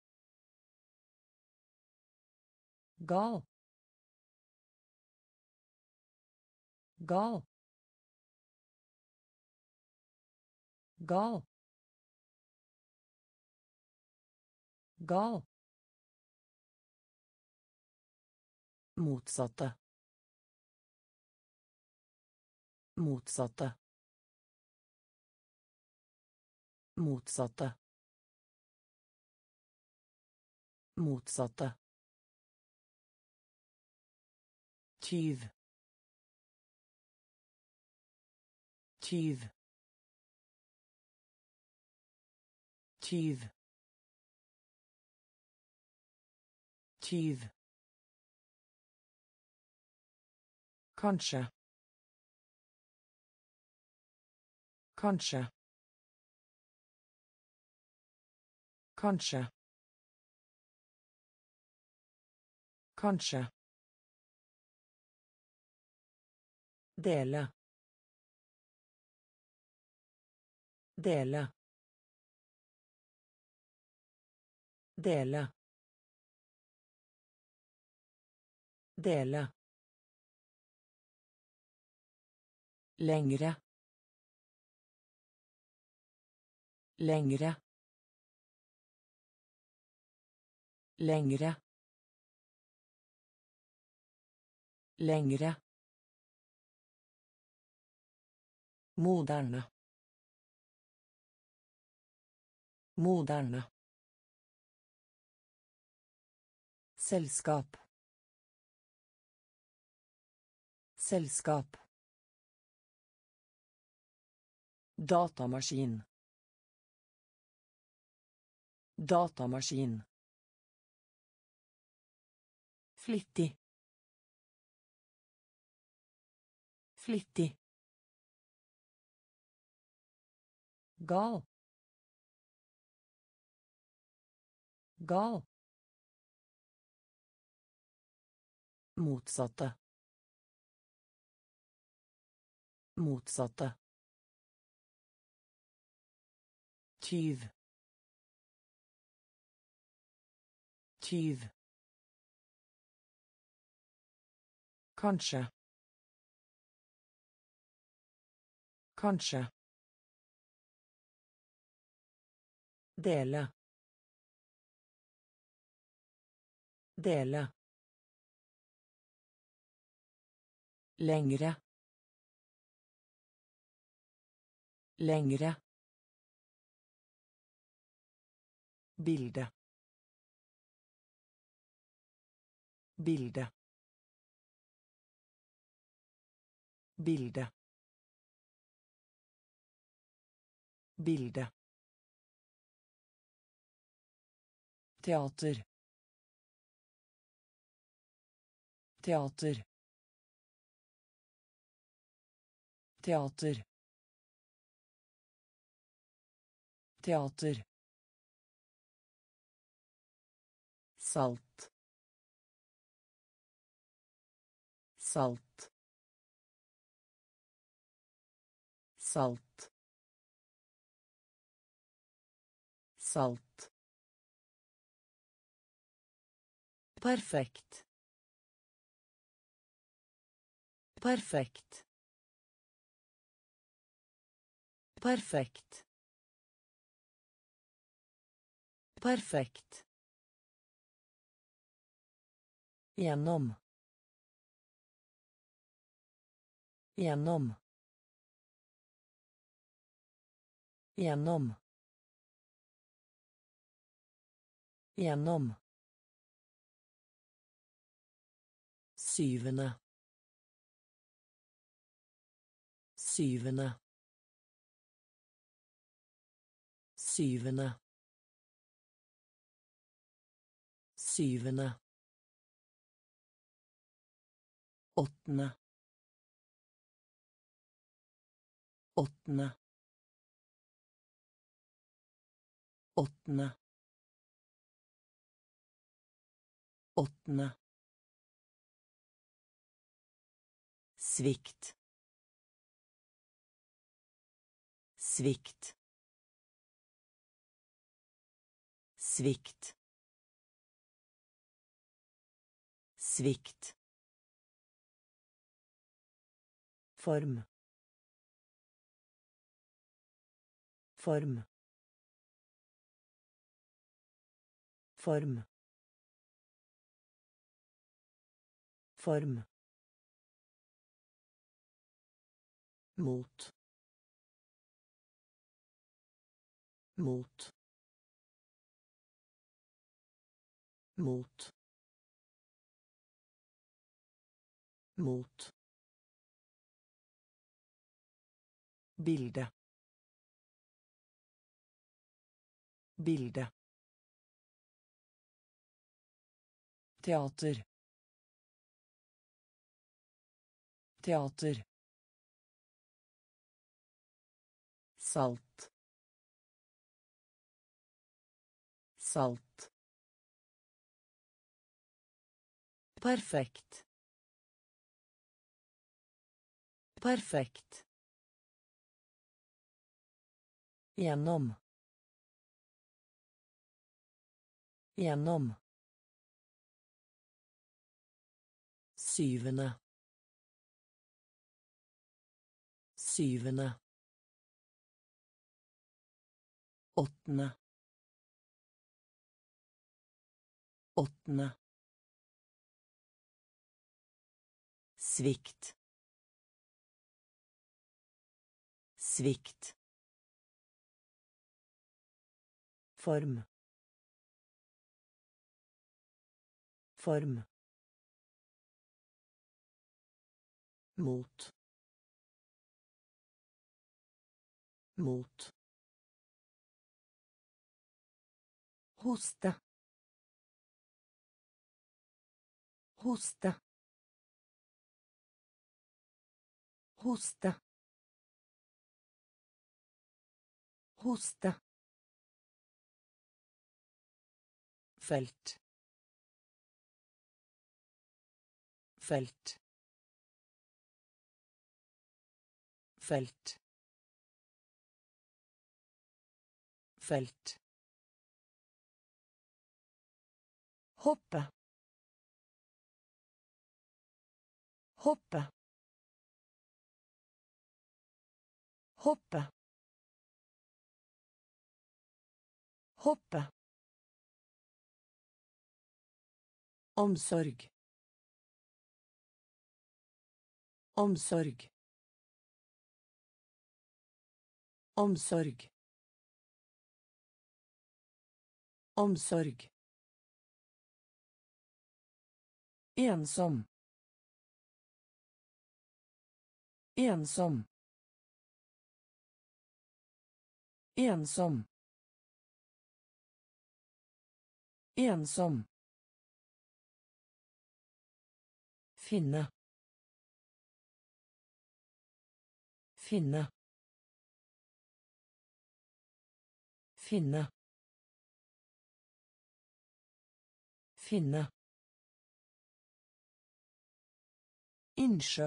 [SPEAKER 1] Gal. Gal. Gal. Gal. Motsatte. Motsatte. Motsatte. Motsatte. Tyv. Tyv. Tyv. Tyv. Kanskje. Kanskje. Kanskje. Kanskje. Dele. Dele. Dele. Dele. Lengre. Lengre. Lengre. Lengre. Moderne. Moderne. Selskap. Selskap. Datamaskin. Datamaskin. Flittig. Flittig. Gal. Gal. Motsatte. Motsatte. Tyv. Tyv. Kanskje. Kanskje. Dele. Dele. Lengre. Lengre. Bilde. Bilde. Bilde. Bilde. Teater. Teater. Teater. Teater. Salt. Salt. Salt. Salt. Perfekt. Perfekt. Perfekt. Perfekt. Genom. Genom. Genom. Genom. Syvende. Syvende. Syvende. Syvende. Åttende. Åttende. Åttende. Åttende. Svikt. Svikt. Svikt. Svikt. Form. Form. Form. Form. Mot. Mot. Mot. Mot. Bilde. Bilde. Teater. Teater. Salt. Salt. Perfekt. Perfekt. Genom. Genom. Syvende. Syvende. Åttende. Åttende. Svikt. Svikt. Form. Form. Mot. Mot. Hosta. Hosta. Hosta. Hosta. Fält. Fält. Fält. Fält. Hoppa. Hoppa. Hoppa. Hoppa. Omsorg. Omsorg. Omsorg. Omsorg. Ensom. Ensom. Ensom. Ensom. Finne. Finne. Finne. Finne. Innsjø.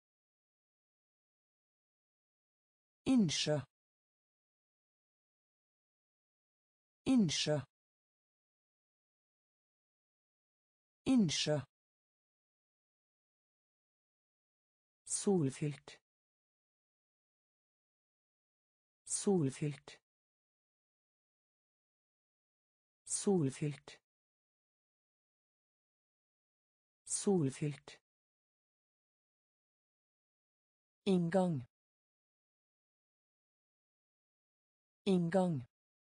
[SPEAKER 1] Innsjø. Innsjø. Innsjø. Solfylt. Solfylt. Solfylt. Solfylt. Inngang. Inngang.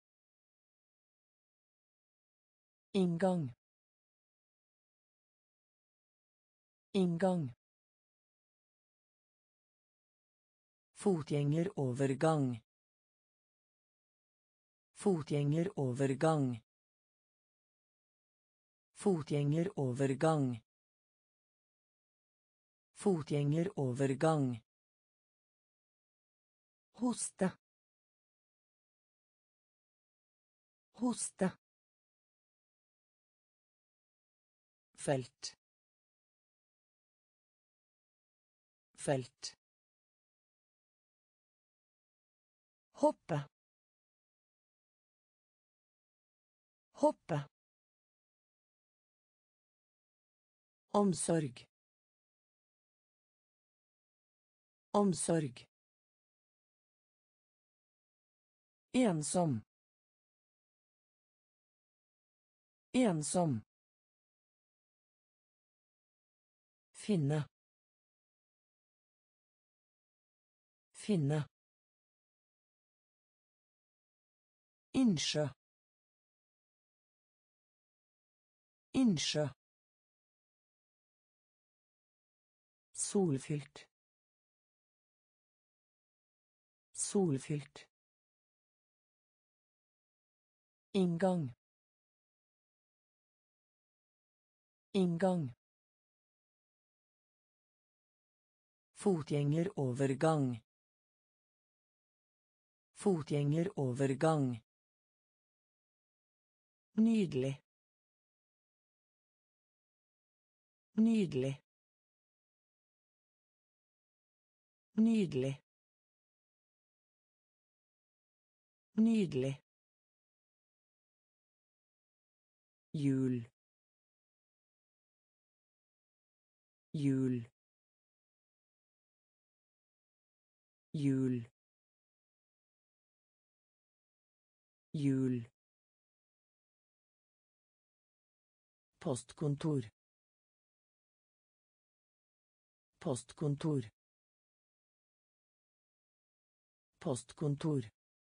[SPEAKER 1] Inngang. Inngang. Fotgjengerovergang. Fotgjengerovergang. Fotgjengerovergang. Fotgjengerovergang. Hoste. Hoste. Felt. Felt. Hoppe. Hoppe. Omsorg. Omsorg. Ensom. Ensom. Finne. Finne. Innsjø. Innsjø. Solfylt. Solfylt. Inngang. Inngang. Fotgjengerovergang. Fotgjengerovergang. Nydelig. Nydelig. Nydelig. Nydelig. Jul. Jul. Jul. Jul. Postkontor. Postkontor. Postkontor.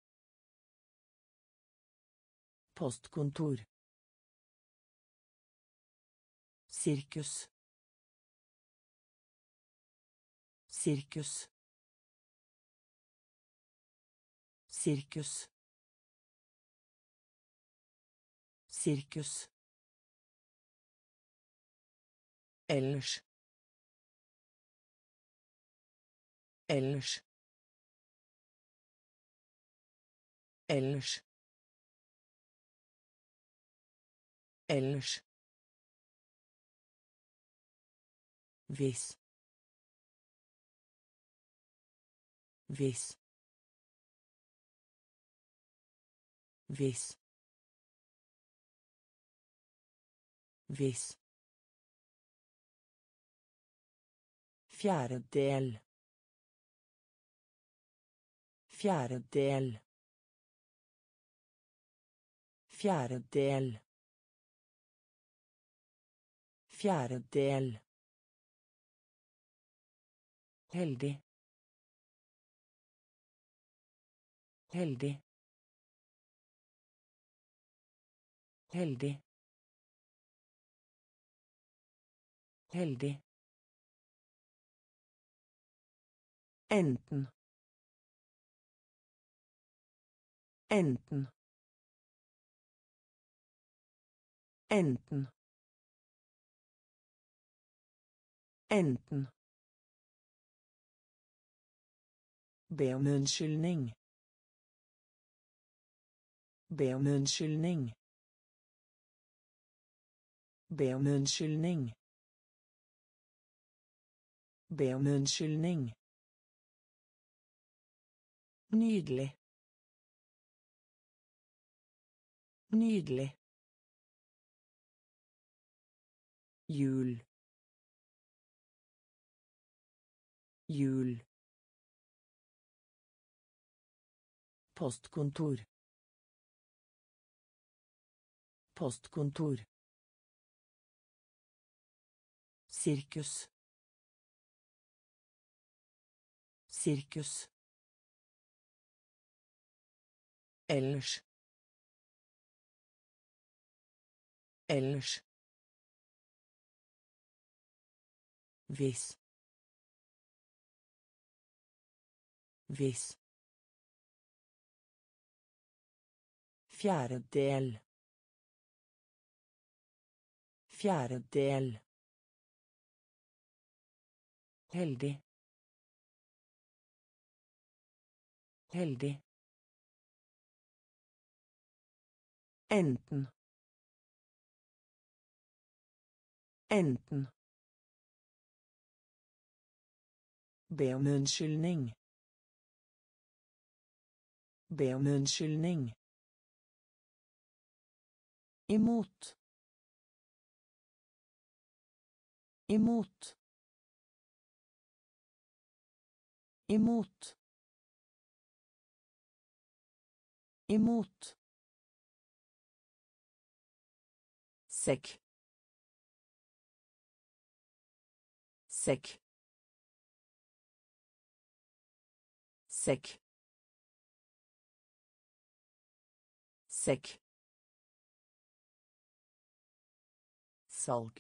[SPEAKER 1] Postkontor. Sirkus. Sirkus. Sirkus. Sirkus. Ellers. Ellers. Ellers. Ellers. Hvis. Hvis. Hvis. Hvis. Fjerdedel. Fjerdedel. Fjerdedel. Fjerdedel. Heldig. Heldig. Heldig. Heldig. Enten. Enten. Enten. Enten. Be om unnskyldning. Be om unnskyldning. Be om unnskyldning. Be om unnskyldning. Nydelig. Nydelig. Jul. Jul. Postkontor. Postkontor. Sirkus. Sirkus. Ellers. Ellers. Hvis. Hvis. Fjerdedel. Fjerdedel. Heldig. Heldig. Enten. Enten. Be om unnskyldning. Be om unnskyldning. Imot. Imot. Imot. Imot. Sekk. Sekk. Sekk. Sekk. Salg.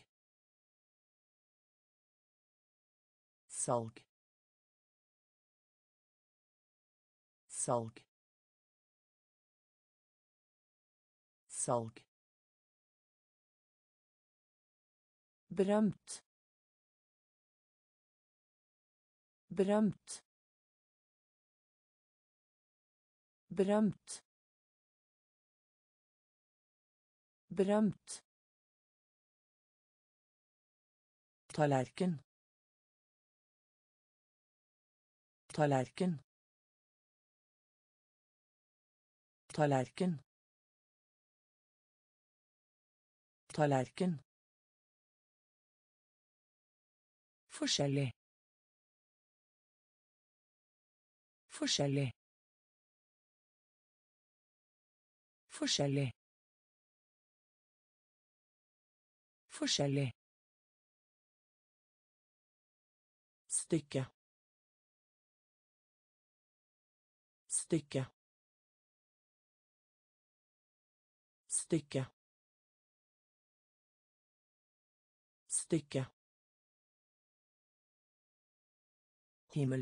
[SPEAKER 1] Salg. Salg. Salg. Berømt. Berømt. Berømt. Berømt. Tallerken. Tallerken. Tallerken. Tallerken. Forskjellig. Forskjellig. Forskjellig. Forskjellig. Stykke. Stykke. Stykke. Stykke. Himmel.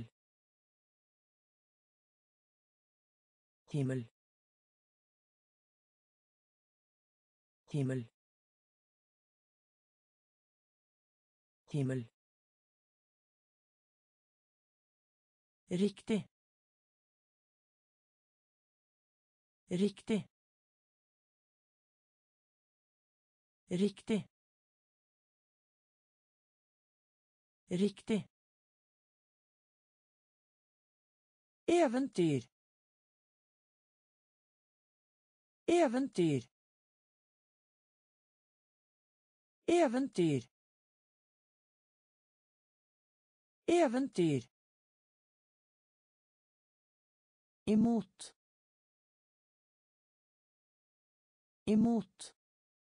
[SPEAKER 1] Himmel. Himmel. Himmel. Riktig. Riktig. Riktig. Riktig. Eventyr. Eventyr. Eventyr. Eventyr. Imot. Imot.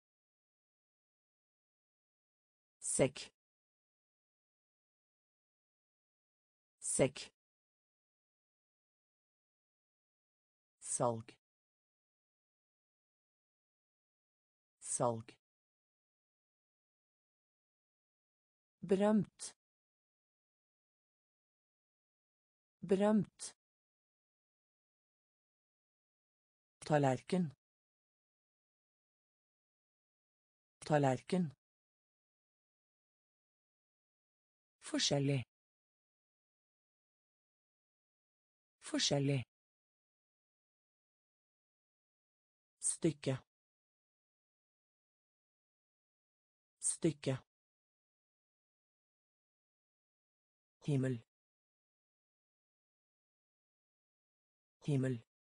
[SPEAKER 1] Sekk. Sekk. Salg. Salg. Berømt. Berømt. Tallerken. Tallerken. Forskjellig. Forskjellig. Stykke. Stykke. Himmel. Himmel.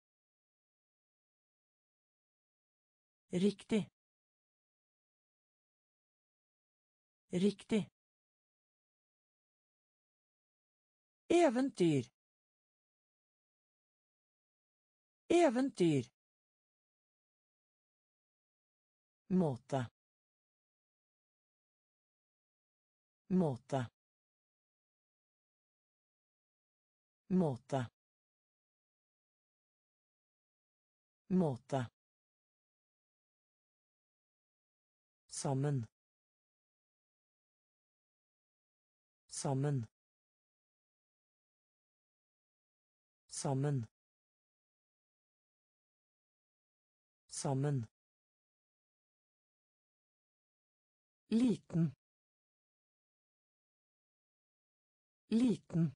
[SPEAKER 1] Riktig. Riktig. Eventyr. Eventyr. måte, måte, måte, måte, sammen, sammen, sammen, sammen, liten, liten,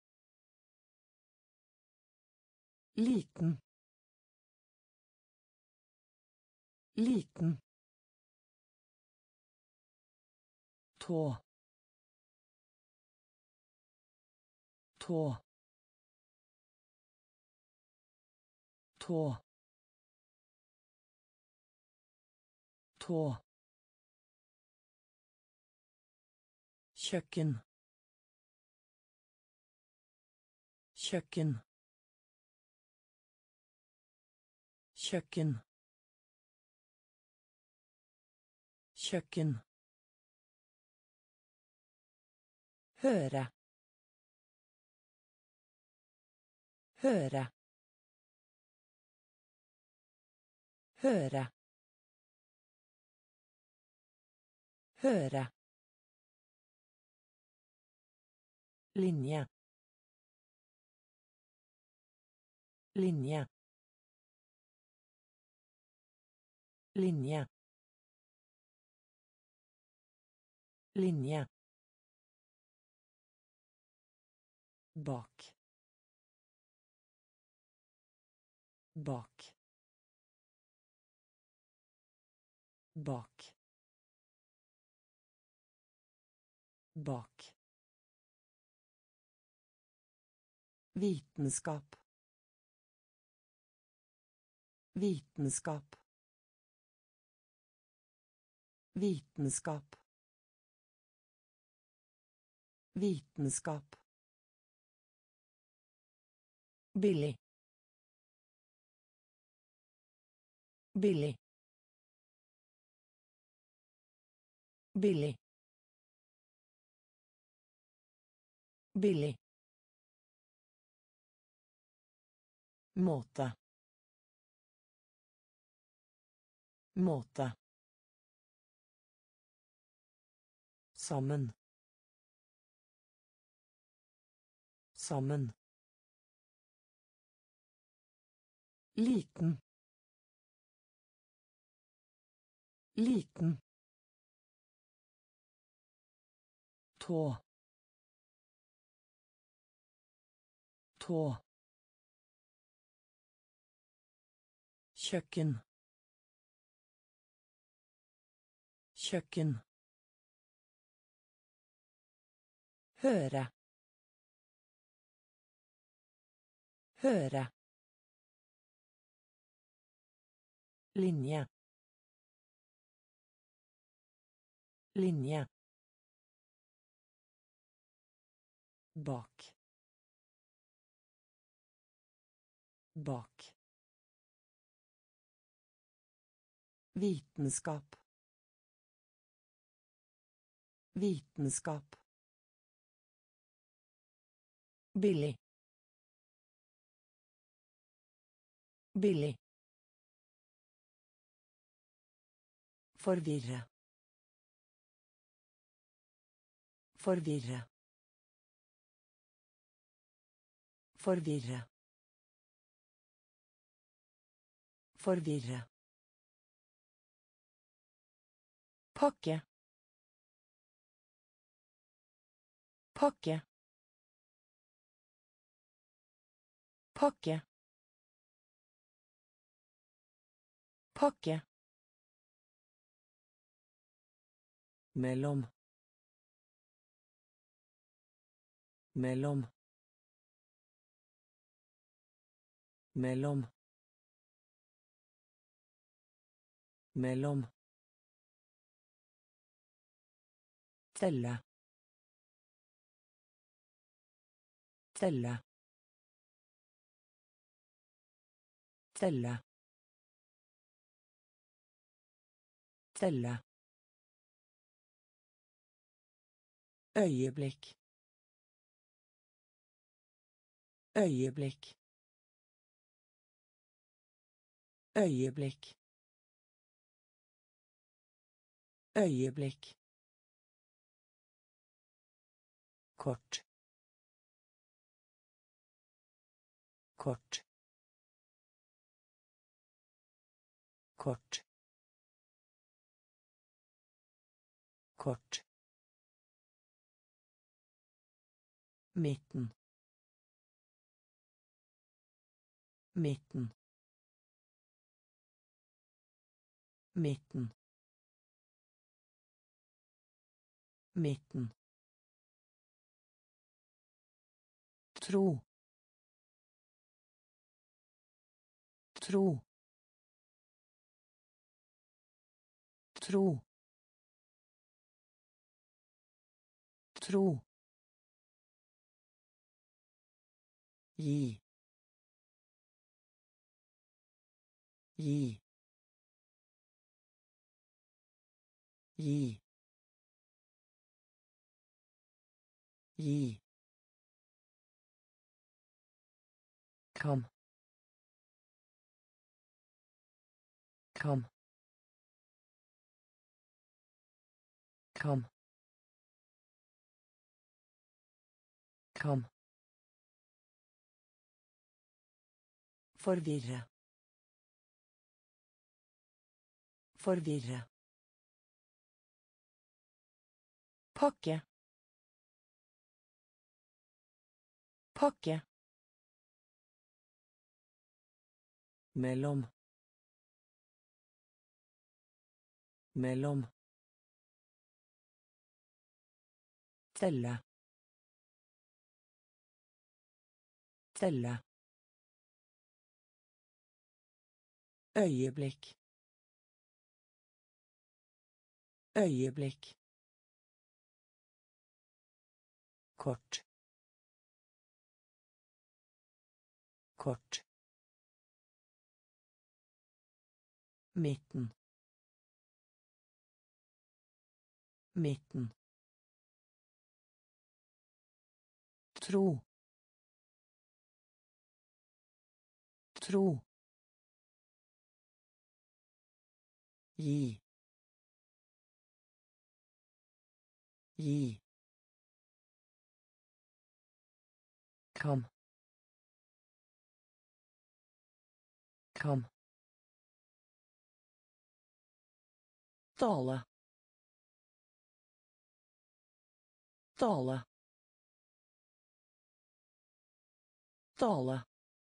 [SPEAKER 1] liten, liten, tå, tå, tå, tå, kjøkken, kjøkken, kjøkken, kjøkken, høre, høre, høre, høre, linje, linje, linje, linje, bak, bak, bak, bak, vitenskap, vitenskap, vitenskap, vitenskap, billig, billig, billig, billig, måte, måte, sammen, sammen, liten, liten, tå, tå, kjøkken, kjøkken, høre, høre, linje, linje, bak, bak, vitenskap, vitenskap, billig, billig, forvirre, forvirre, forvirre, forvirre, pakke, pakke, pakke, pakke, mellom, mellom, mellom, mellom, telle, telle, telle, Celle. Øyeblikk. Øyeblikk. Øyeblikk. Øyeblikk. Kort. Kort. Kort. Kort. Midten. Midten. Midten. Midten. Tro. Tro. Tro. Tro. Gi. Gi. Gi. Gi. Kom. Kom. Kom. Kom. Forvirre. Forvirre. Pakke. Pakke. Mellom. Mellom. Celle. Celle. Øyeblikk. Øyeblikk. Kort. Kort. Midten. Midten. Tro. Tro. Gi. Gi. Kom. Kom. Tale. Tale. Tale.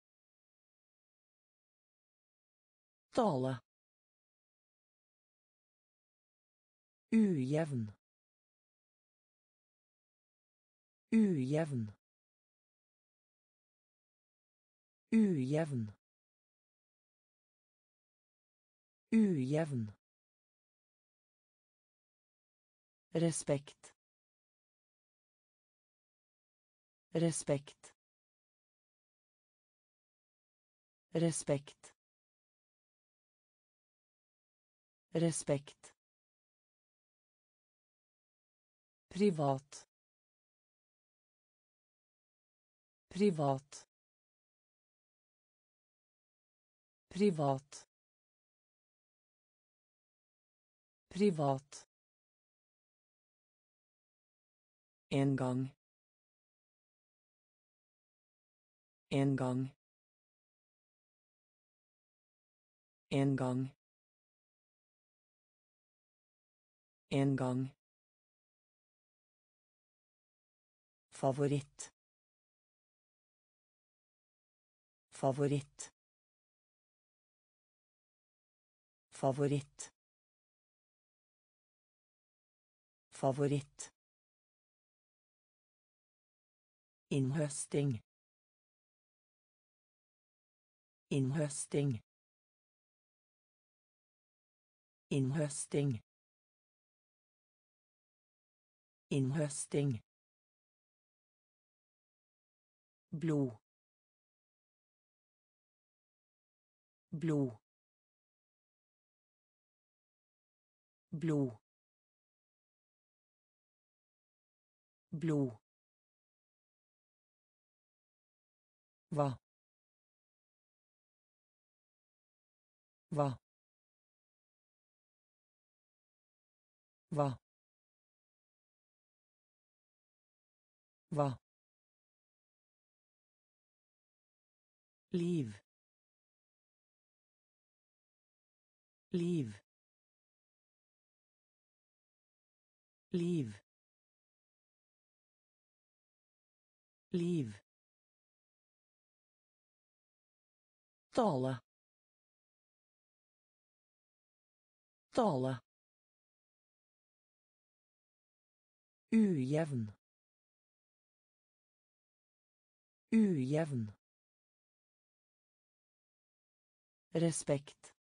[SPEAKER 1] Tale. Ujevn. Ujevn. Ujevn. Ujevn. Respekt. Respekt. Respekt. Respekt. Privat. Privat. Privat. Privat. En gang. En gang. En gang. En gang. Favoritt. Favoritt. Favoritt. Favoritt. Innhøsting. Innhøsting. Innhøsting. Innhøsting. Blod. Blod. blod, blod, hva, hva, hva, hva, liv, liv, liv, liv, tale, tale, ujevn, ujevn, respekt,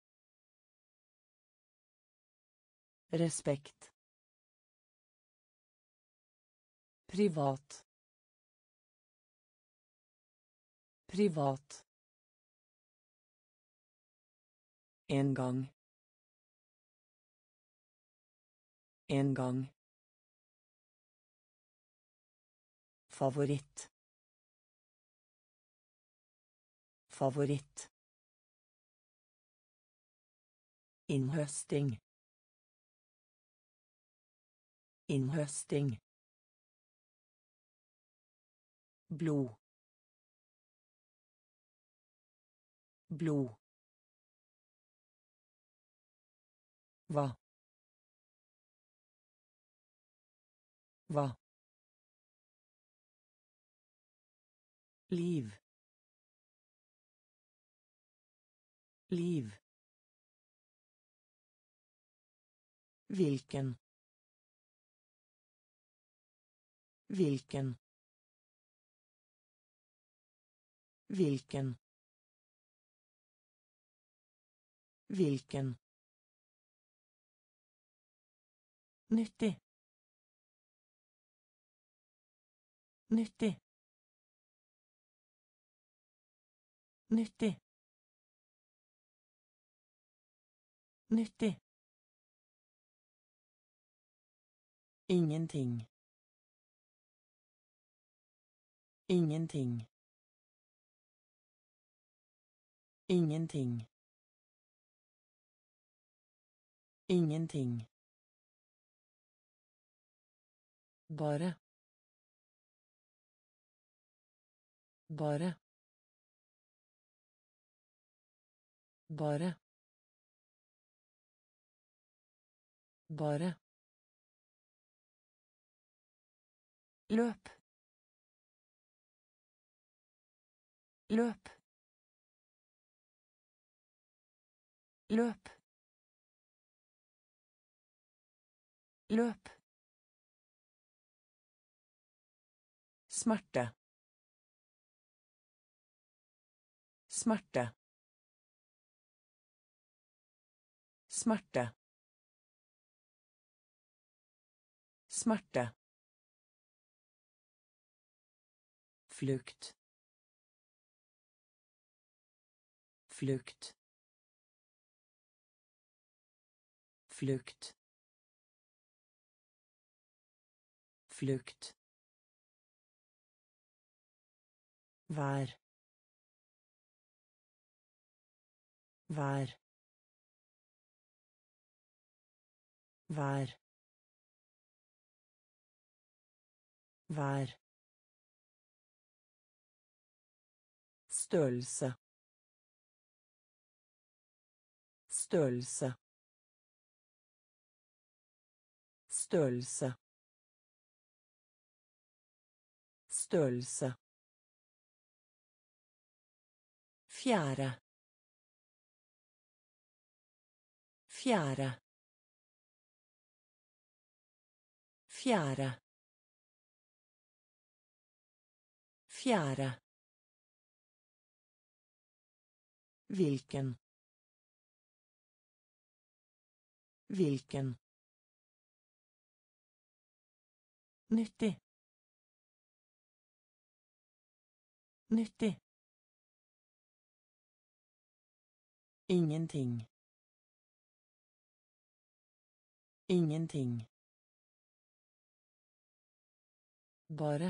[SPEAKER 1] respekt, privat, privat, en gang, en gang, favoritt, favoritt, innhøsting, innhøsting, blod, blod, hva, hva, liv, liv, hvilken, hvilken, hvilken, hvilken, nyttig, nyttig, nyttig, nyttig, ingenting, ingenting, ingenting, ingenting, bare, bare, bare, bare, løp, løp, løp, løp, smerte, smerte, smerte, smerte, flukt, flukt, flukt, flukt, vær, vær, vær, vær, størrelse, størrelse, størrelse, størrelse, fjære, fjære, fjære, fjære, hvilken, hvilken, nyttig, nyttig, ingenting, Ingenting. Bare.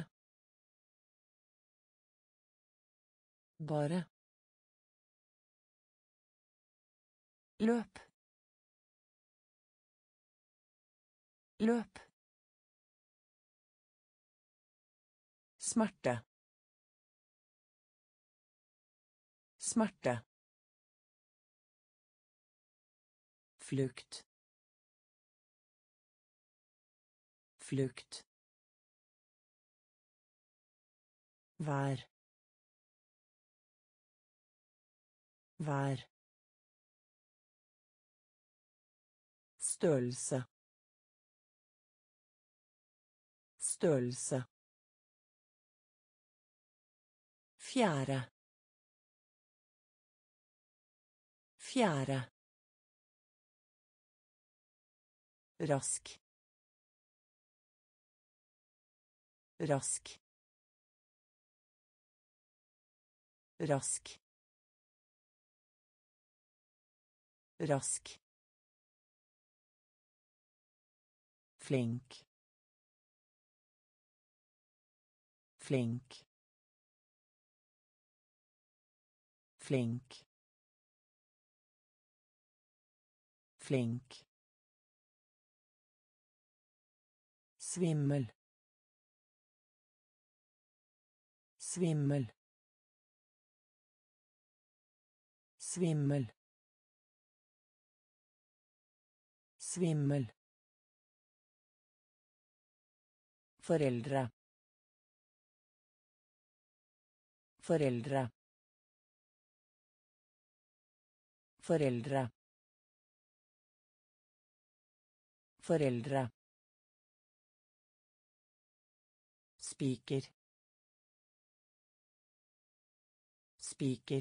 [SPEAKER 1] Bare. Løp. Løp. Smerte. Smerte. Flukt. Flukt. Vær. Vær. Størrelse. Størrelse. Fjære. Fjære. Rask. Rask. Rask. Rask. Flink. Flink. Flink. Flink. Svimmel. Svimmel. Svimmel. Svimmel. Foreldre. Foreldre. Foreldre. Foreldre. Spiker. Spiker.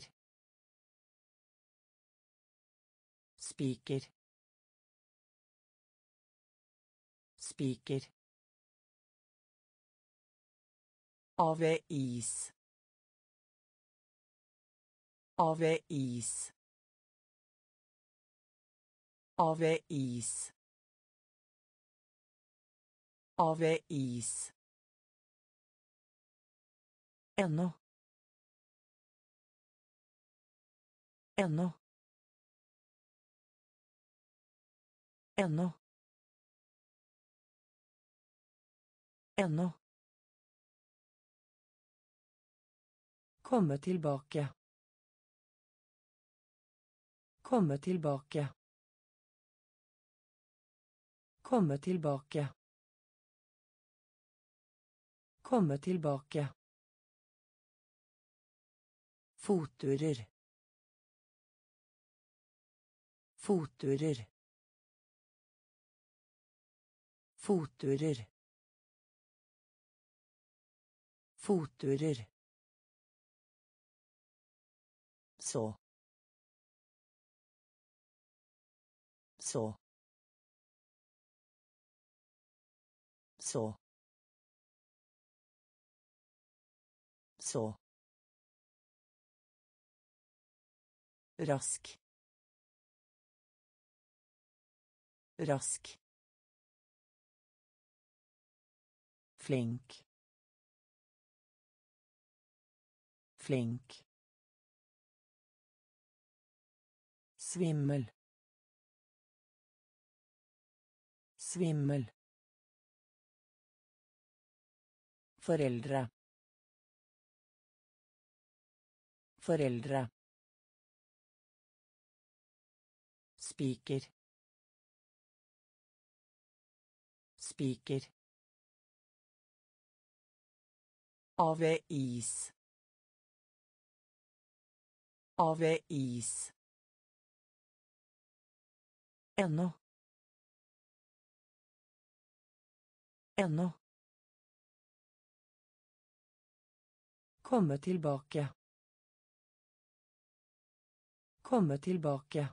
[SPEAKER 1] Spiker. Spiker. Avis. Avis. Avis. Avis. Ennå. Ennå. Ennå. Ennå. Komme tilbake. Komme tilbake. Komme tilbake. Komme tilbake. Fotturer. Fotturer. Fotturer. Fotturer. Så. Så. Så. Så. Rask. Rask. Flink. Flink. Svimmel. Svimmel. Foreldre. Foreldre. Spiker. Spiker. Avis. Avis. Ennå. Ennå. Komme tilbake. Komme tilbake.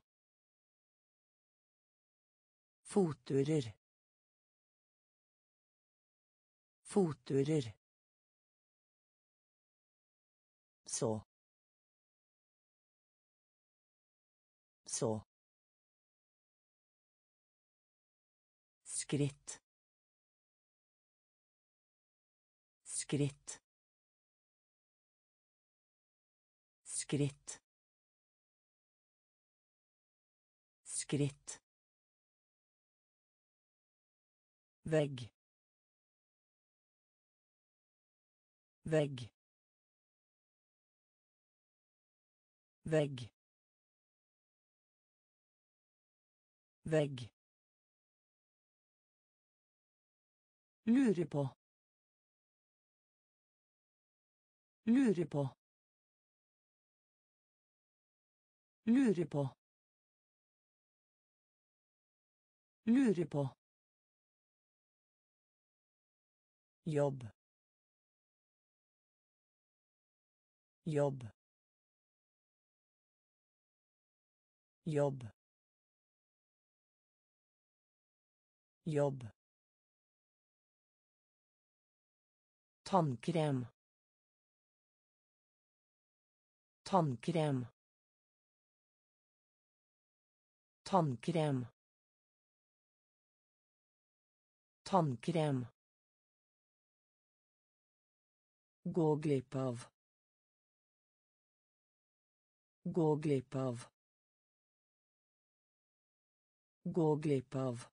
[SPEAKER 1] Fotturer. Fotturer. Så. Så. skritt, skritt, skritt, skritt, vegg, vegg, vegg, vegg, lure på, lure på, lure på, lure på, jobb, jobb, jobb, jobb, tannkrem, tannkrem, tannkrem, tannkrem, gå glipp av, gå glipp av, gå glipp av,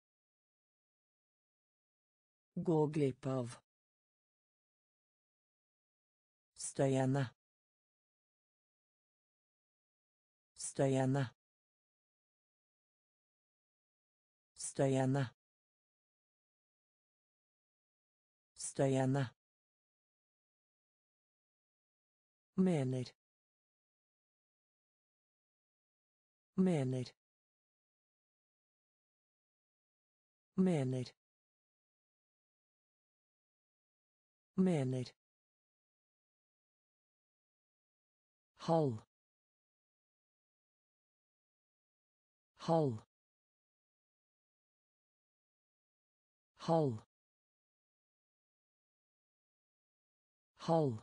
[SPEAKER 1] gå glipp av, støyende, støyende, støyende, støyende, mener, mener, mener, mener, halv, halv, halv, halv,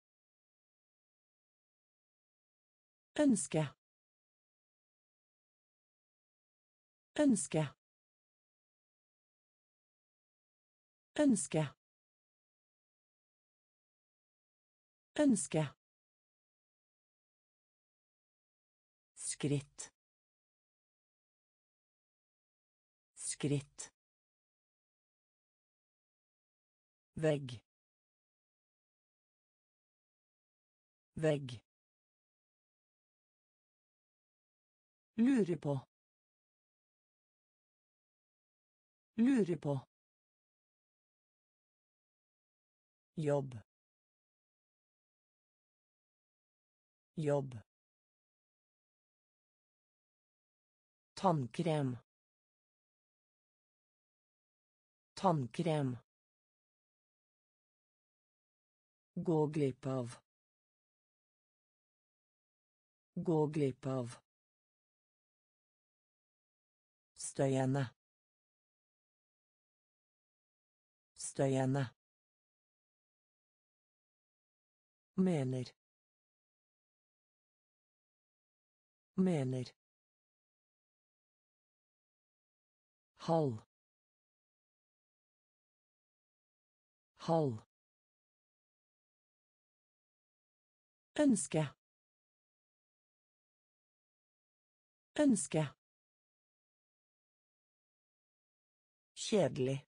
[SPEAKER 1] ønske, ønske, ønske, ønske, skritt, skritt, vegg, vegg, lure på, lure på, jobb, jobb, tannkrem, tannkrem, gå glipp av, gå glipp av, støyende, støyende, mener, mener, halv, halv, ønske, ønske, kjedelig,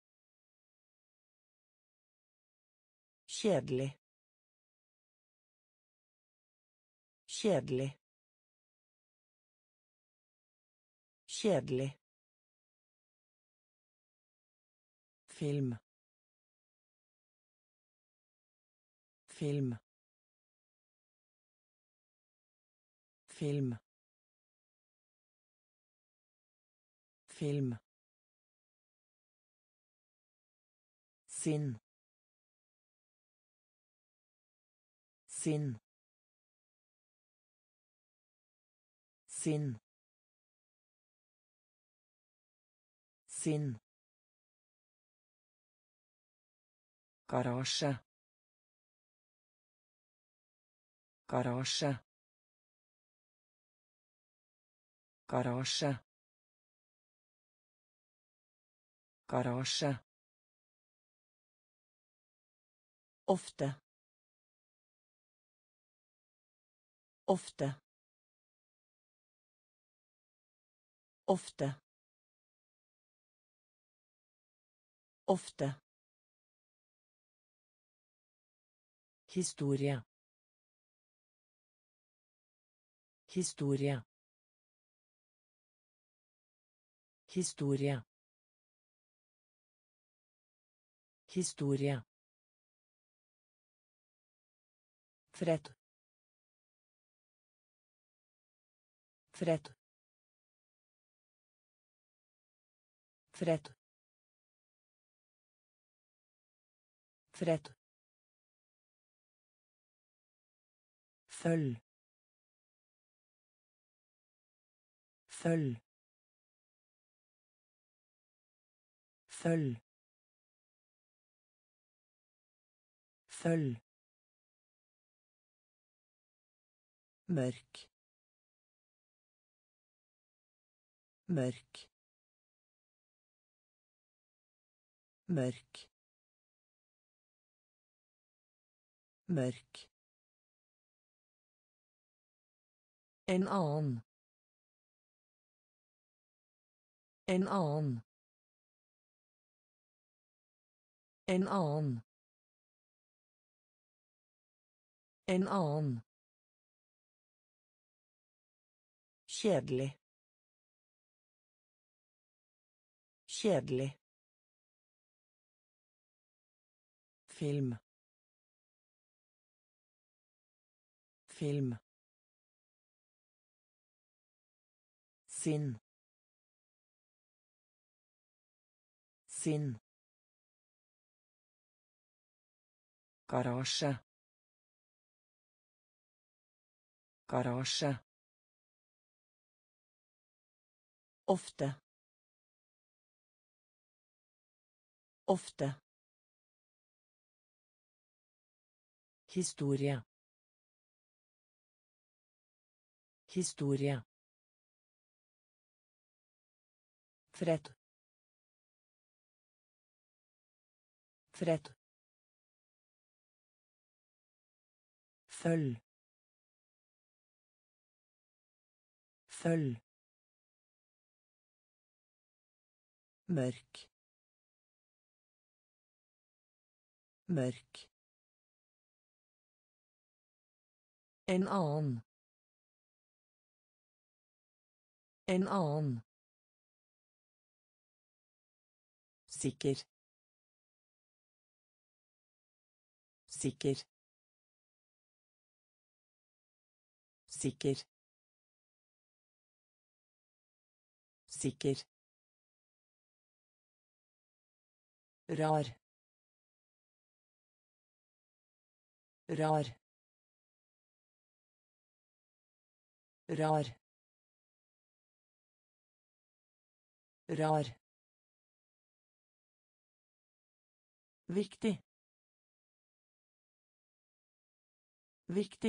[SPEAKER 1] kjedelig, kjedelig, kjedelig, film, film, film, film, sinn, sinn, sinn, sinn, garasje, garasje, garasje, Garasje. Ofte. Ofte. Ofte. Ofte. Historie. Historie. Historie. Historie. Fred. Fred. Fred. Fred. Følg. Følg. Følg. Følg. Mørk. Mørk. Mørk. Mørk. En annen. En annen. En annen. En annen. Kjedelig. Kjedelig. Film. Film. Sinn. Sinn. Garasje. Garasje. Ofte. Ofte. Historie. Historie. Fred. Fred. Følg. Følg. Mørk. Mørk. En annen. En annen. Sikker. Sikker. Sikker. Sikker. Rar. Rar. Rar. Rar. Viktig. Viktig.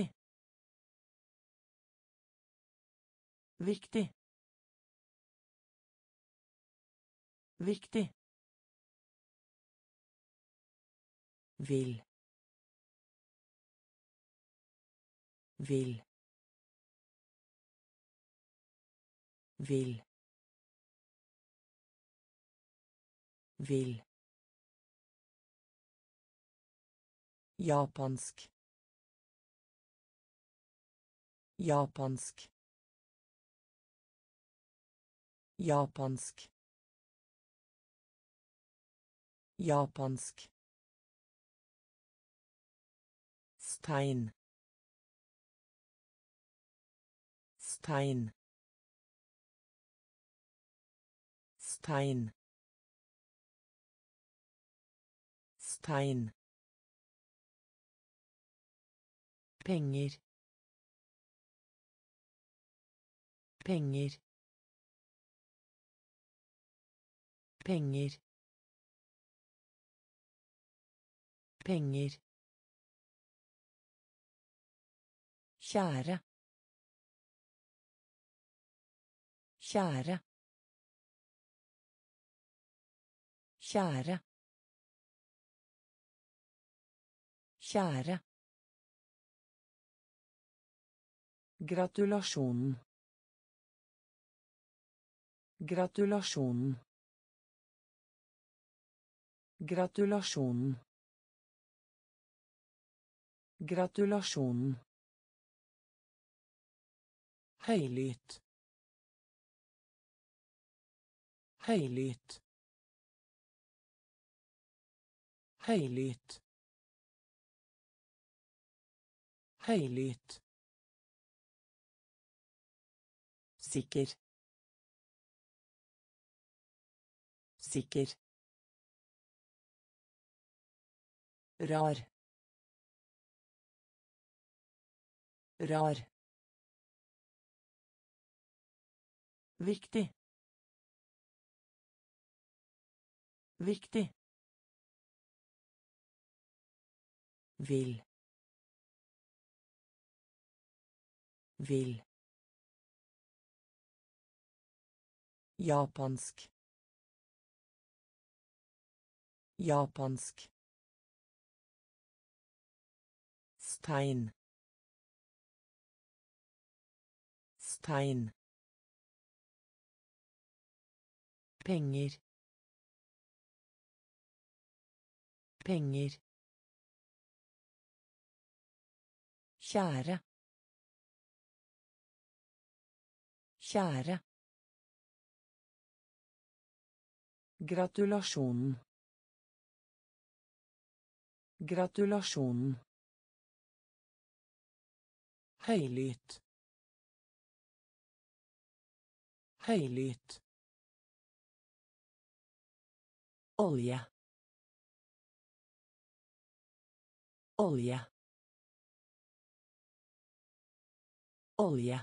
[SPEAKER 1] Viktig. Viktig. Vil. Vil. Vil. Vil. Japansk. Japansk. Japansk. Japansk. Stein. Stein. Stein. Stein. Penger. Penger. Penger. Penger. Kjære. Kjære. Kjære. Kjære. Gratulasjonen. Gratulasjonen. Gratulasjonen. Gratulasjonen. Høylytt. Høylytt. Høylytt. Høylytt. Sikker. Sikker. Rar. Rar. Viktig. Viktig. Vil. Vil. Japansk. Japansk. Stein. Stein. Penger. Penger. Kjære. Kjære. Gratulasjonen. Gratulasjonen. Høylytt. Høylytt. Olje. Olje. Olje.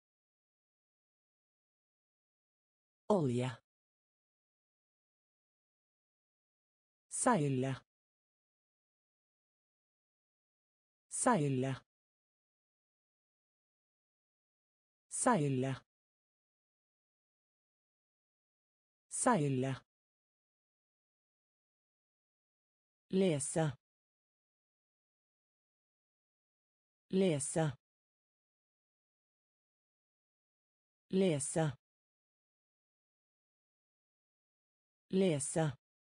[SPEAKER 1] Olje. Seile. Seile. Seile. Seile. Lese. Lese. Lese. Lese.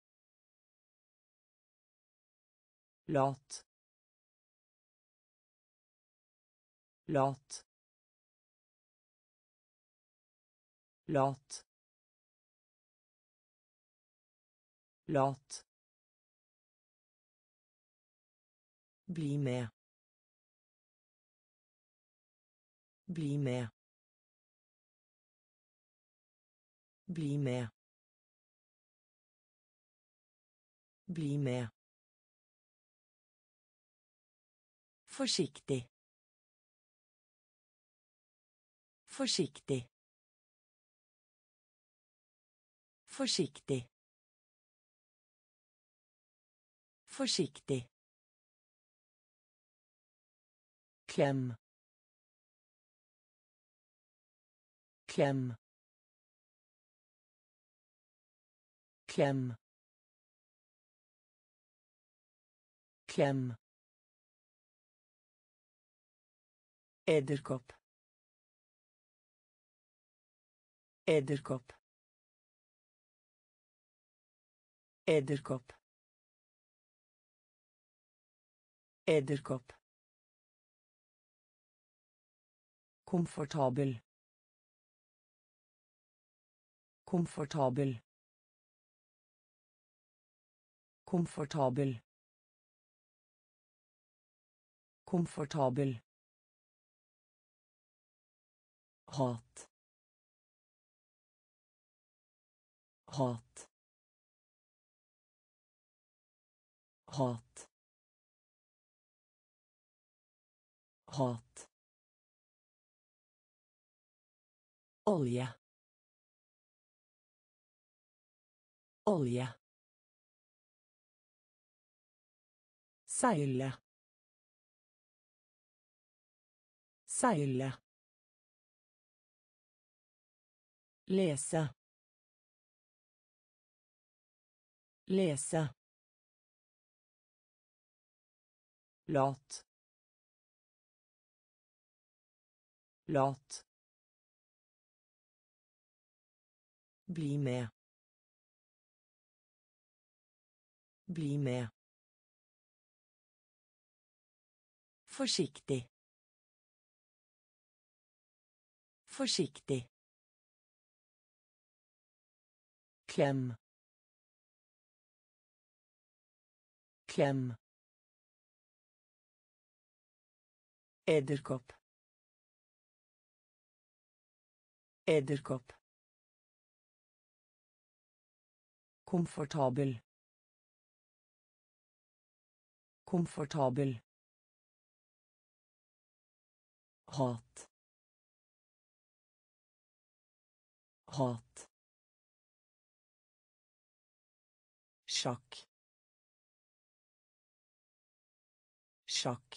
[SPEAKER 1] Lat. Lat. Lat. Lat. Bli med. Bli med. Bli med. Bli med. Forsiktig. Forsiktig. Forsiktig. Forsiktig. Klem. Klem. Klem. Klem. Edderkopp. Edderkopp. Edderkopp. Edderkopp. Komfortabel. Komfortabel. Komfortabel. Komfortabel. Hat. Hat. Hat. Hat. Olje. Olje. Seile. Seile. Lese. Lese. Lat. Lat. Bli med. Bli med. Forsiktig. Forsiktig. Klem. Klem. Edderkopp. Edderkopp. Komfortabel. Komfortabel. Hat. Hat. Sjakk. Sjakk.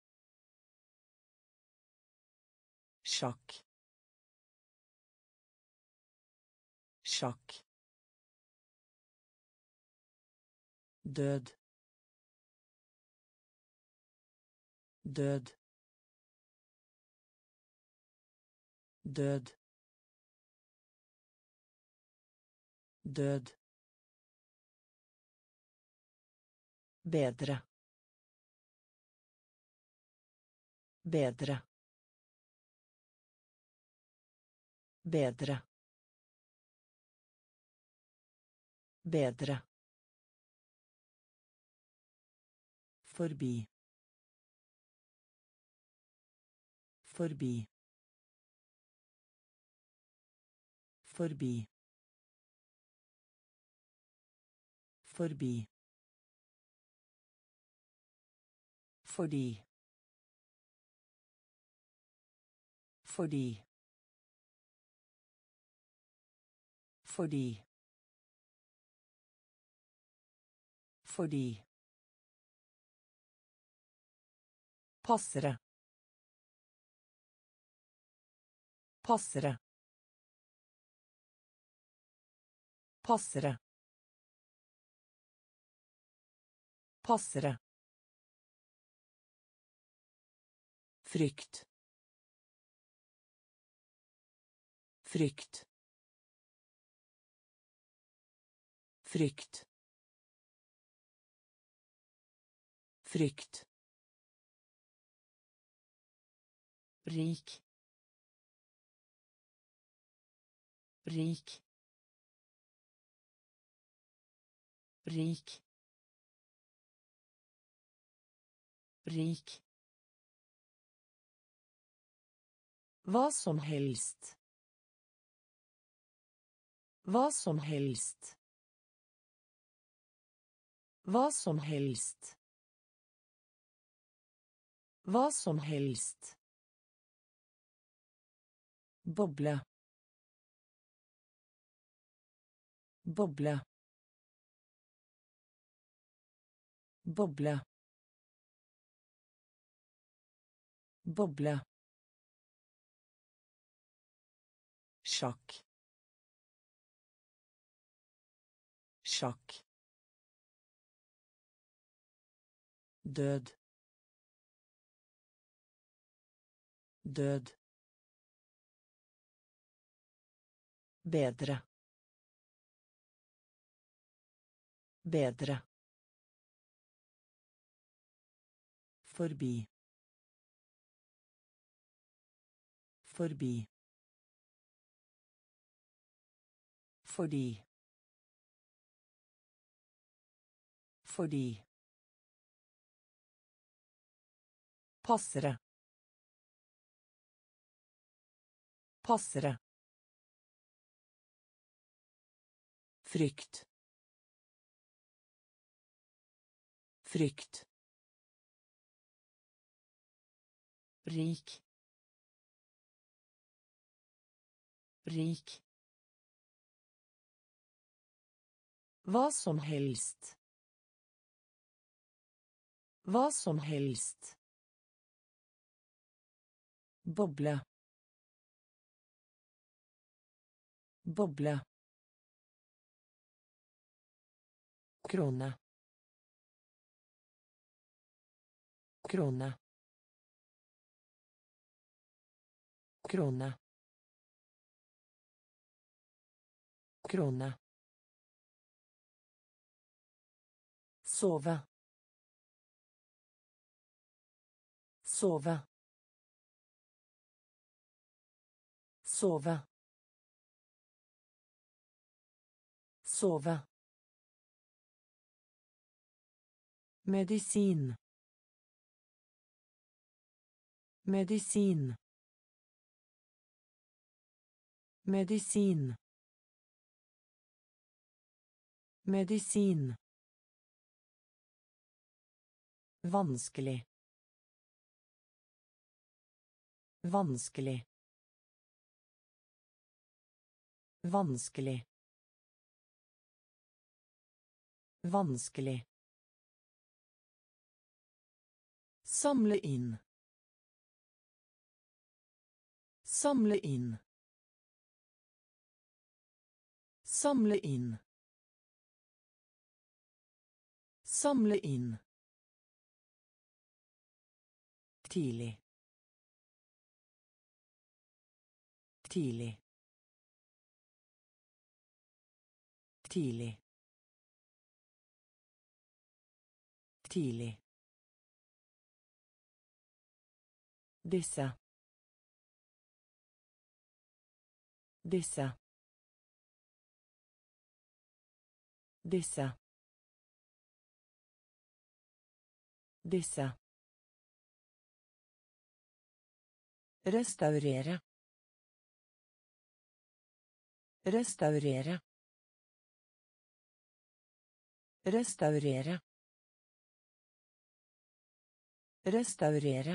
[SPEAKER 1] Sjakk. Sjakk. Død. Død. Død. Død. Bedre. Bedre. Bedre. Bedre. Forbi. Forbi. Forbi. Forbi. Fordi. Fordi. Fordi. Fordi. Passere. Passere. Passere. Passere. Frykt. Frykt. Frykt. Frykt. Rik. Rik. Rik. Rik. Hva som helst. Hva som helst. Hva som helst. Hva som helst. Boble. Boble. Boble. Boble. Sjakk. Sjakk. Død. Død. Bedre. Bedre. Forbi. Forbi. Fordi. Fordi. Passere. Passere. Frykt. Frykt. Rik. Rik. Hva som helst. Hva som helst. Boble. Boble. krone, krone, krone, krone, sove, sove, sove, sove, medisin, medisin, medisin, medisin, vanskelig, vanskelig, vanskelig, vanskelig, samle inn, samle inn, samle inn, samle inn, tidlig, tidlig, tidlig, tidlig, disse, disse, disse, disse, restaurere, restaurere, restaurere, restaurere,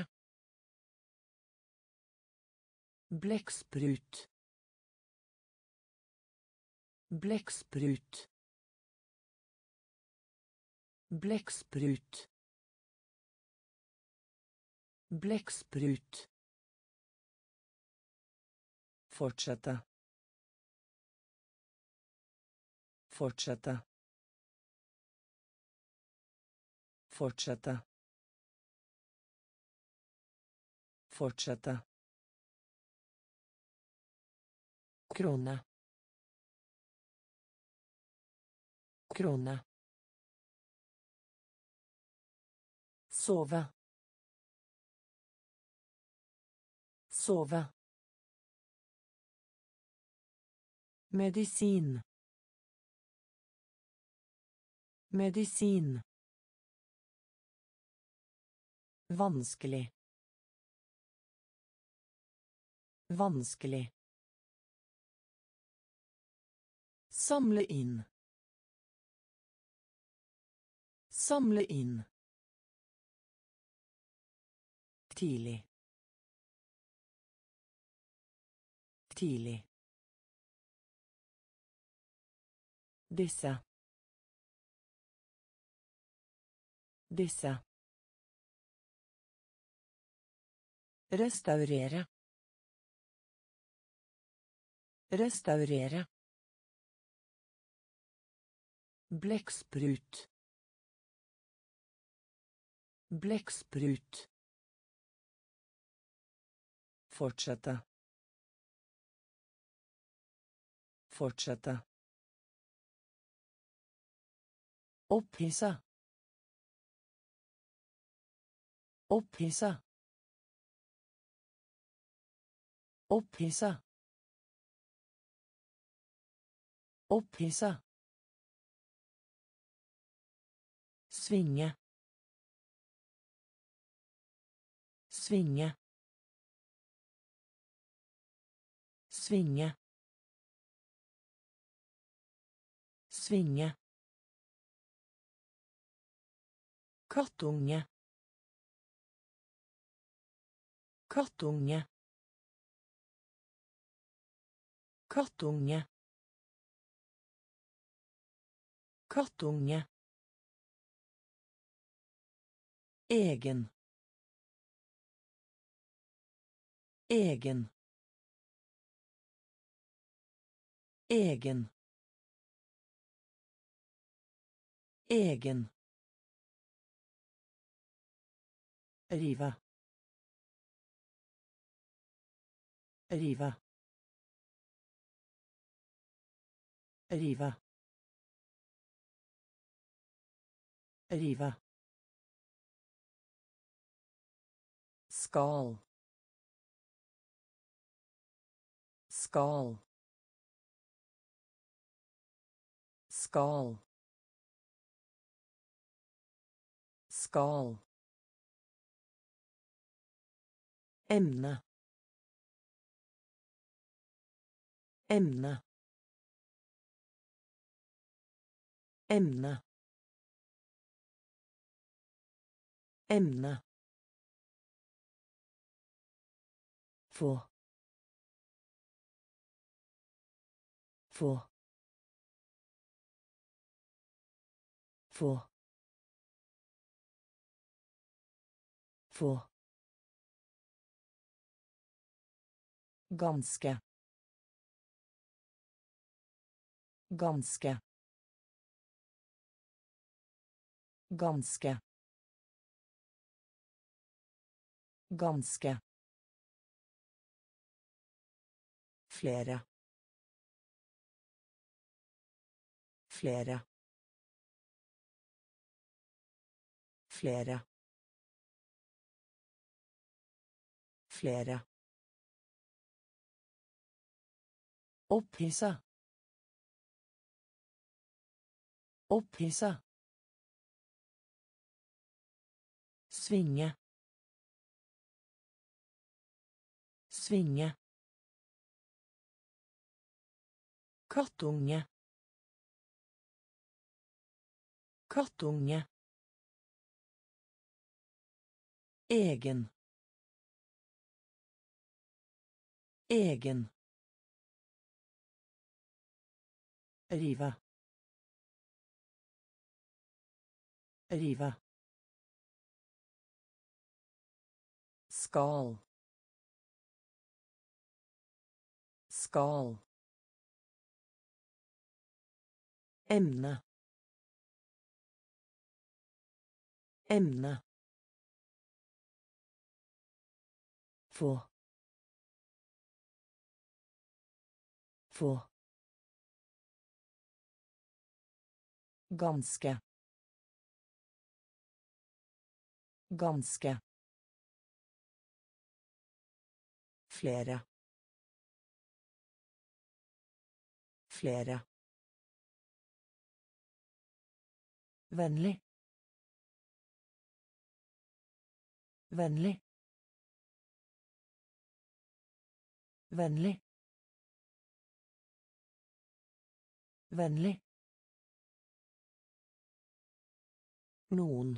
[SPEAKER 1] blekksprut, blekksprut, blekksprut, blekksprut, fortsette, fortsette, fortsette, fortsette, krone, krone, sove, sove, medisin, medisin, vanskelig, vanskelig, samle inn, samle inn, tidlig, tidlig, disse, disse, restaurere, restaurere, blekksprut, blekksprut, fortsette, fortsette, opphissa, opphissa, opphissa, opphissa, svinge, svinge, svinge, svinge, kattunge, kattunge, kattunge, kattunge, egen, egen, egen, egen, riva, riva, riva, riva, skal, skal, skal, skal, emne, emne, emne, emne, få, få, få, få, ganske, ganske, ganske, ganske, flere, flere, flere, flere, opphissa, opphissa, svinge, svinge, kattunge, kattunge, egen, egen, riva, riva, skal, skal, emne, emne, få, få, ganske, ganske, flere, flere, vennlig, vennlig, vennlig, vennlig, noen,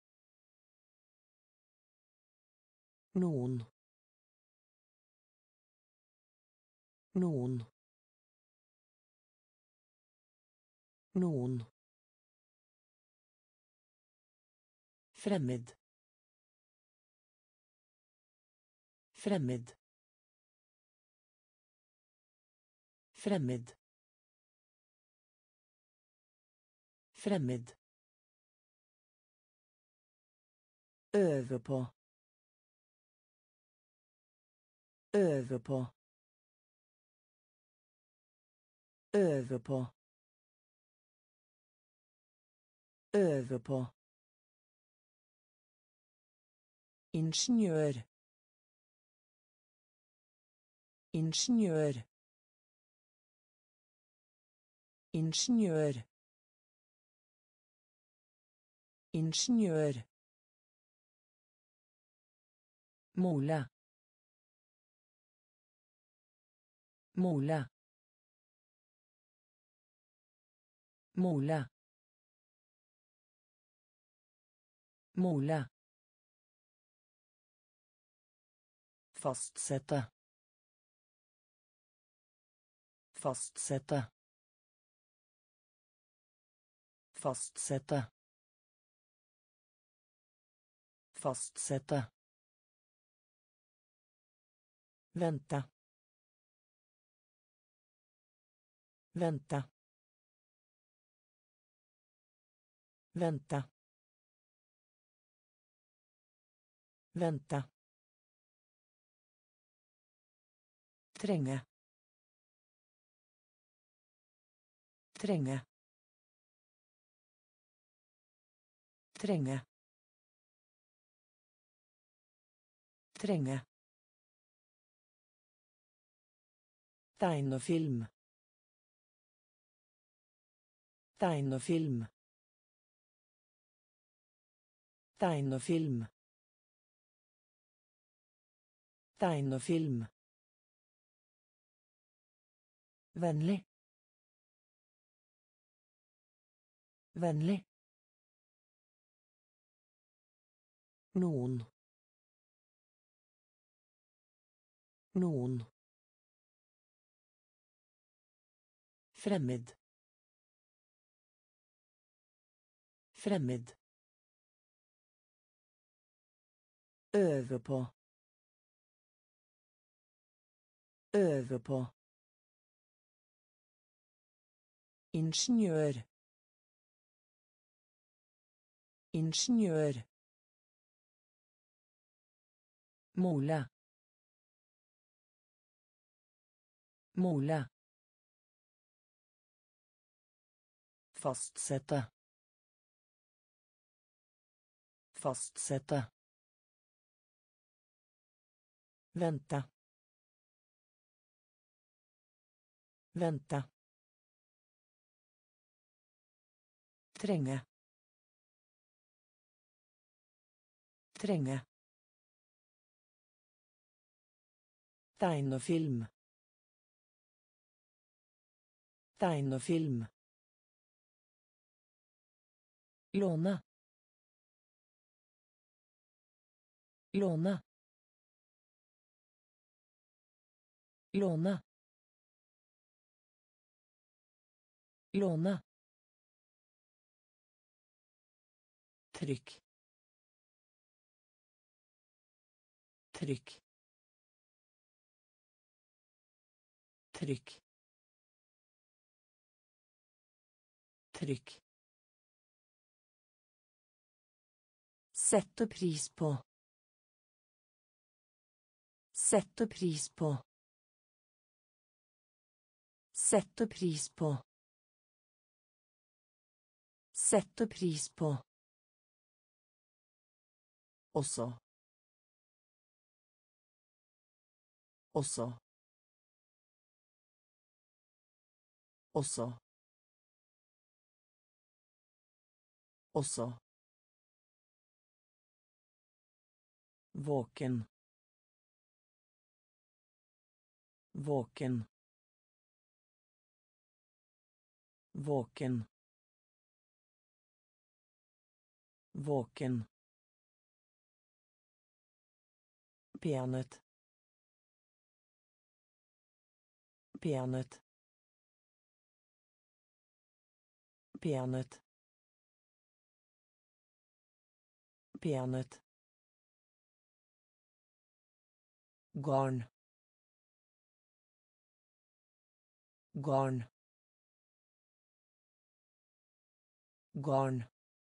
[SPEAKER 1] noen, noen, noen, fremmed, fremmed, fremmed, fremmed, øve på, øve på, øve på, øve på, ingeniør, ingeniør, ingeniør, ingeniør, mole, mole, mole, mole, fastsette, fastsette, fastsette, fastsette, vente, vente, Vänta. Vänta. Trenge. Trenge. Trenge. Trenge. Tegnefilm. Tegnefilm. Tegnefilm. Tegnefilm. Vennlig. Vennlig. Noen. Noen. Fremmed. Fremmed. Øve på. Øve på. Ingeniør. Ingeniør. Mole. Mole. Fastsette. Fastsette. Vente. Vente. Trenge. Trenge. Tegnefilm. Tegnefilm. Låne. Låne. Låne. Låne. Trykk. Trykk. Trykk. Trykk. Sette pris på. Sette pris på. Sette pris på. Sette pris på. Også. Også. Også. Også. Våken. Våken. Våken. Våken. Peanøtt. Peanøtt. Peanøtt. Peanøtt. Garn. Garn. Garn.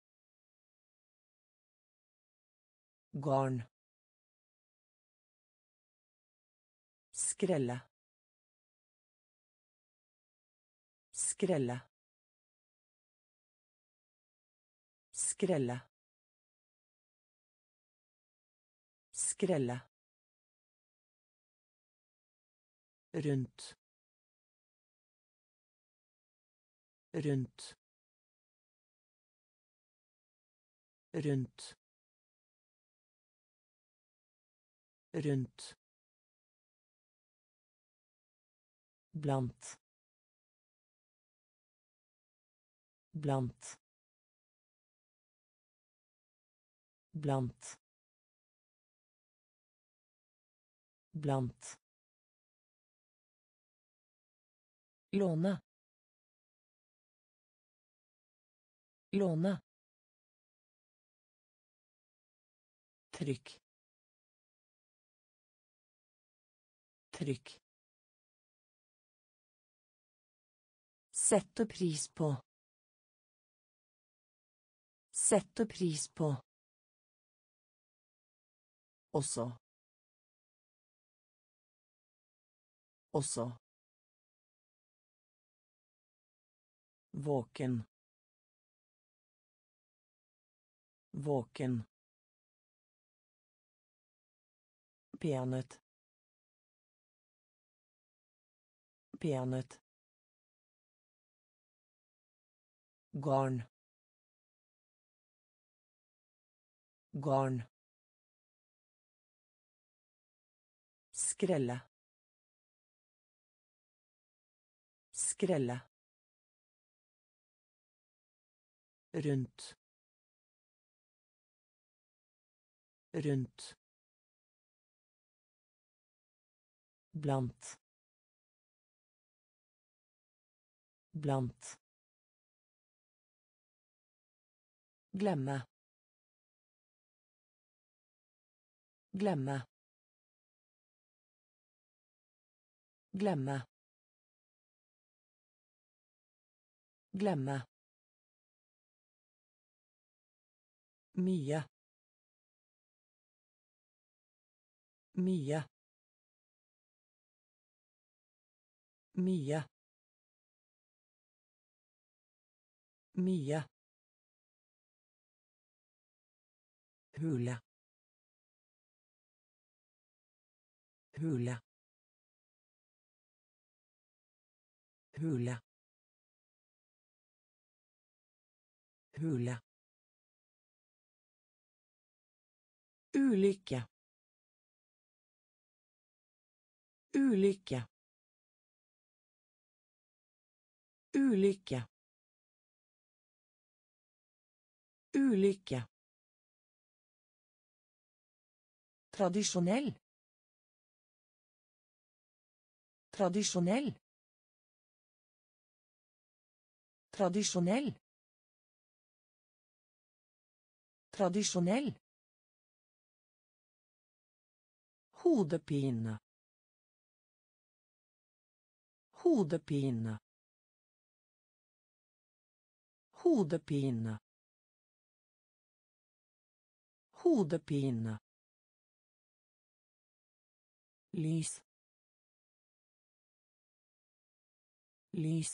[SPEAKER 1] Garn. Skrelle. Skrelle. Skrelle. Skrelle. Rundt. Rundt. Rundt. Rundt. Blant. Blant. Blant. Blant. Låne. Låne. Trykk. Trykk. Sette pris på. Sette pris på. Også. Også. Våken. Våken. Peanøtt. Peanøtt. Garn. Garn. Skrelle. Skrelle. Rundt. Rundt. Blant. Blant. Glemme. Glemme. Glemme. Glemme. Mye. Mye. Mye. Mye. Hule. Hule. Hule. Hule. Ulykke. Ulykke. Ulykke. Ulykke. Tradisjonell. Tradisjonell. Tradisjonell. Tradisjonell. Hodepine. Hodepine. Hodepine. Hodepine. Lys. Lys.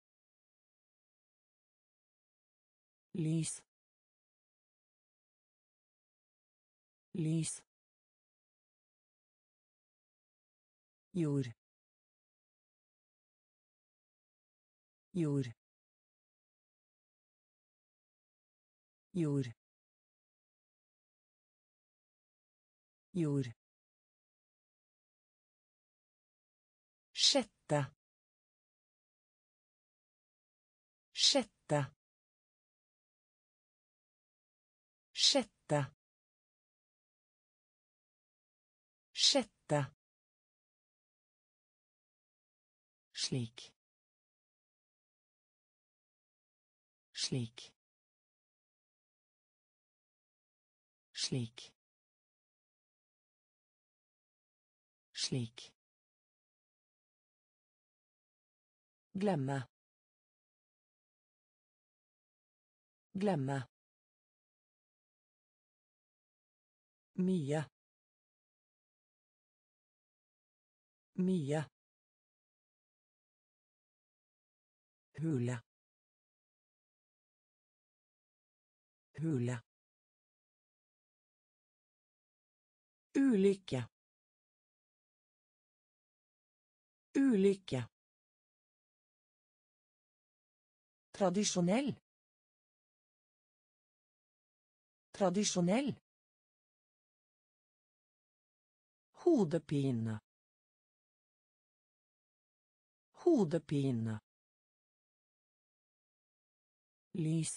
[SPEAKER 1] Lys. Lys. Jord. Jord. Jord. Jord. Sjette. Sjette. Sjette. Sjette. Slik. Slik. Slik. Slik. Glemme. Glemme. Mye. Mye. Hule. Hule. Ulykke. Ulykke. Tradisjonell. Tradisjonell. Hodepine. Hodepine. Lys.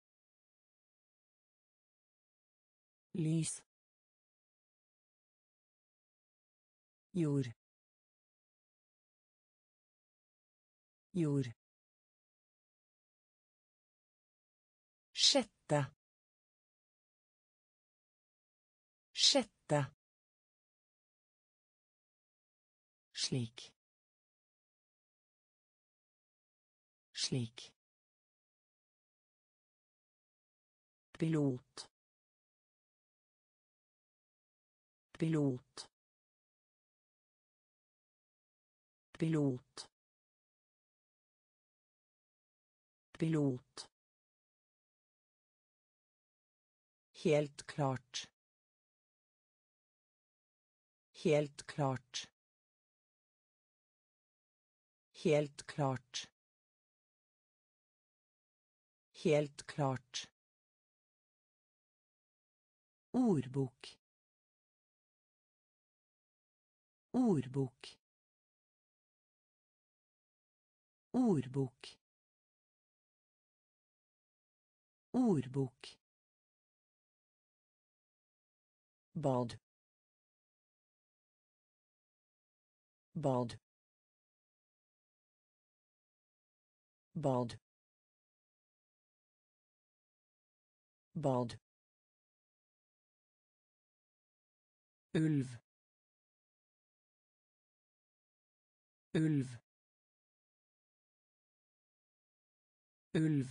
[SPEAKER 1] Lys. Jord. Jord. Sjette. Sjette. Slik. Slik. pilot pilot pilot pilot helt klart helt klart helt klart helt klart ordbok ordbok ordbok ordbok bad bad bad bad ulv ulv ulv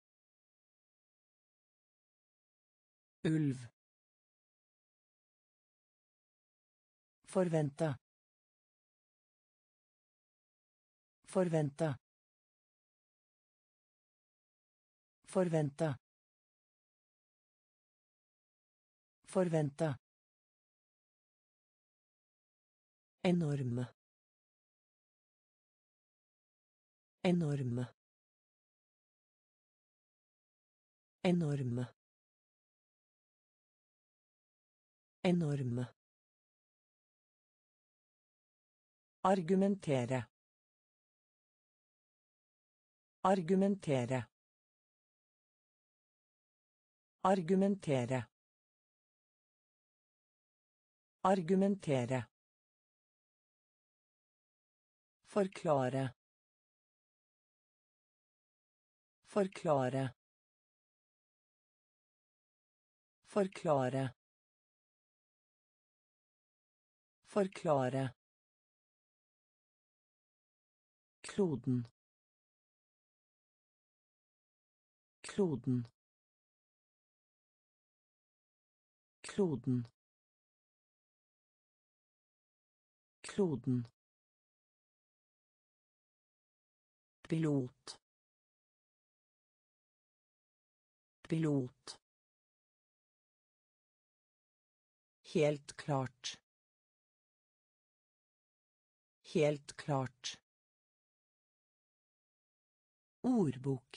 [SPEAKER 1] ulv forvente forvente forvente forvente enorme enorme enorme enorme argumentere argumentere argumentere argumentere forklare forklare forklare forklare kloden kloden kloden kloden pilot pilot helt klart helt klart ordbok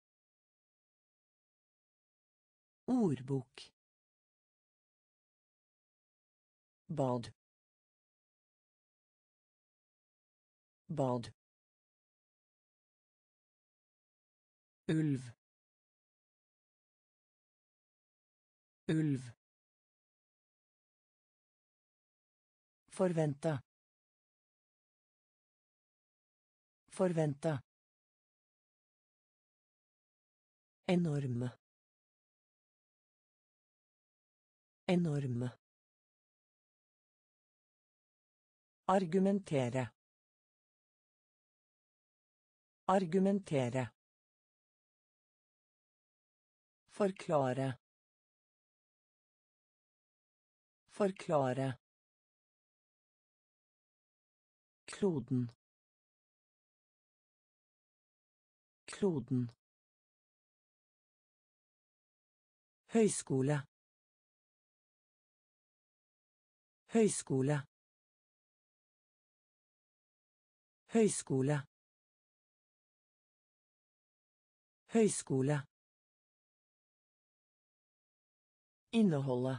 [SPEAKER 1] ordbok bad bad ulv ulv forvente forvente enorme enorme argumentere argumentere forklare forklare kloden kloden høyskole høyskole høyskole høyskole inneholde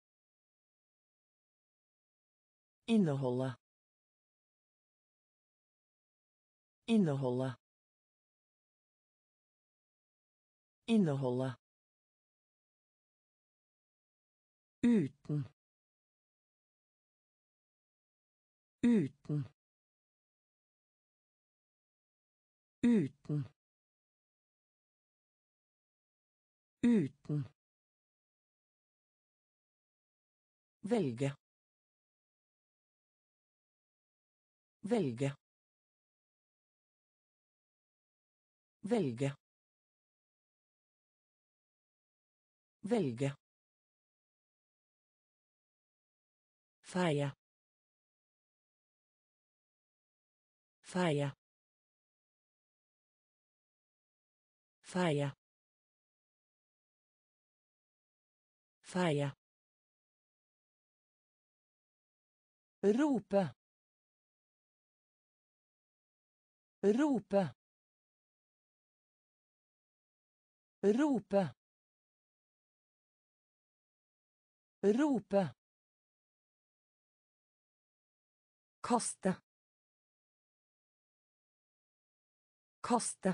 [SPEAKER 1] inneholde inneholde inneholde uten uten uten uten velge velge velge Velge. Feie. Feie. Feie. Feie. Rope. Rope. Rope. Rope. Kaste. Kaste.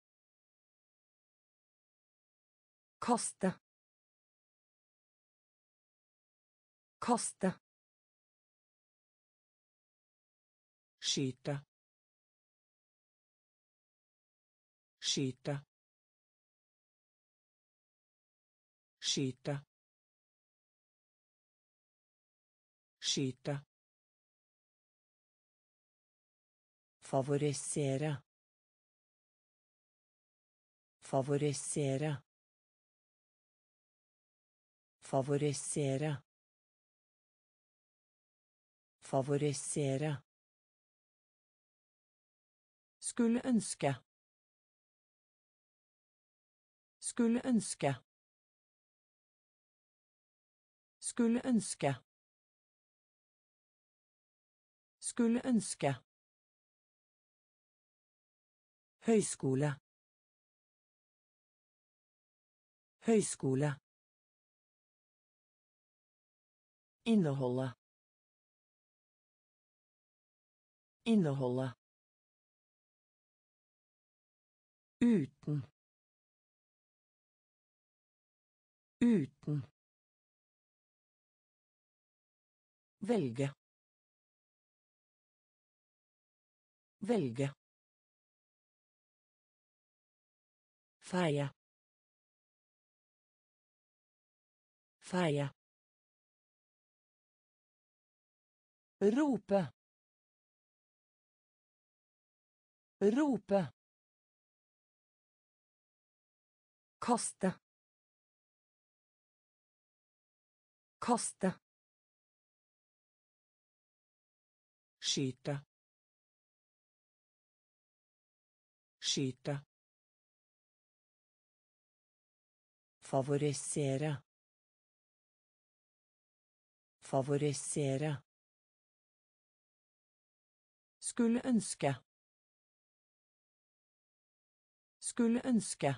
[SPEAKER 1] Kaste. Kaste. Skyte. Skyte. Skyte. Skyte. Favorisere. Favorisere. Favorisere. Favorisere. Skulle ønske. Skulle ønske. Skulle ønske. Skulle ønske. Høyskole. Høyskole. Inneholde. Inneholde. Uten. Uten. Velge. Velge. Feie. Feie. Rope. Rope. Kaste. Kaste. Skyte. Skyte. Favorisere. Favorisere. Skulle ønske. Skulle ønske.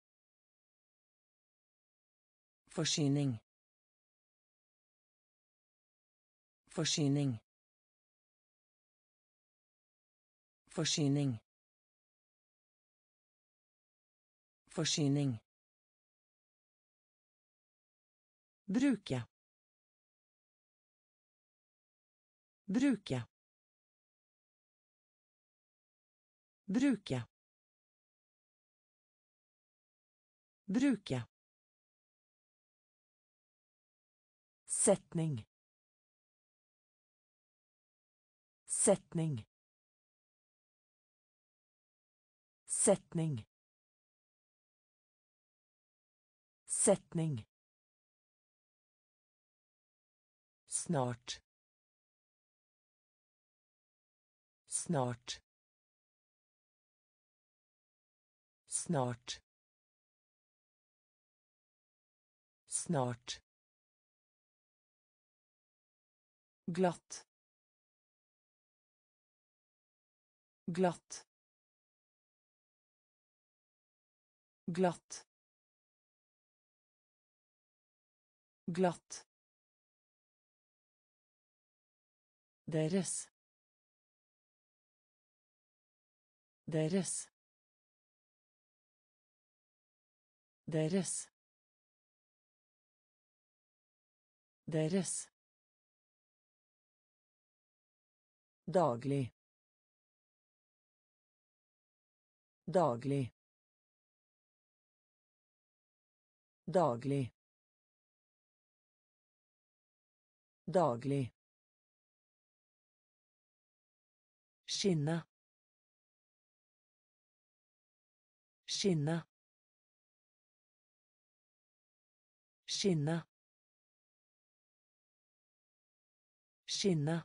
[SPEAKER 1] Forsyning. Forsyning. Forsyning. Forsyning. Bruke. Bruke. Bruke. Bruke. Setning. Setning. Setning. Setning. Snart. Snart. Snart. Snart. Glatt. Glatt. Glatt. Glatt. Deres. Deres. Deres. Deres. Daglig. Daglig. Daglig. Daglig. Skinne. Skinne. Skinne. Skinne.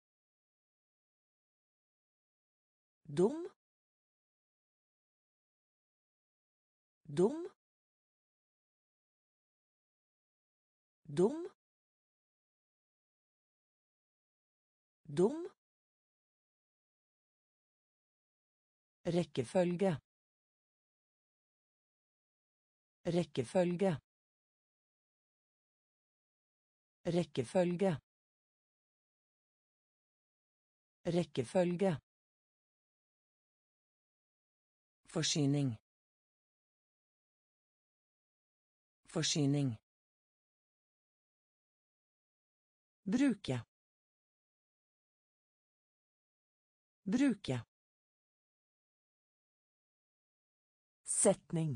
[SPEAKER 1] Dum. Dum. Dum. Dum. Rekkefølge. Rekkefølge. Rekkefølge. Rekkefølge. Forsyning. Forsyning. Bruke. Bruke. Setning.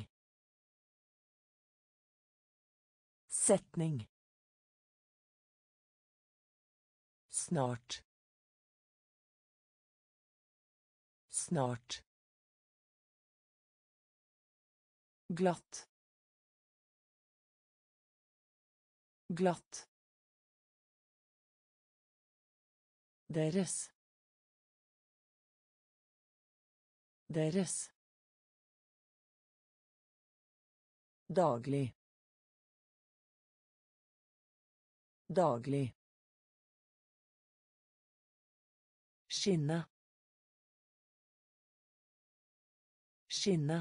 [SPEAKER 1] Setning. Snart. Snart. Glatt. Glatt. Deres. Deres. Daglig. Daglig. Skinne. Skinne.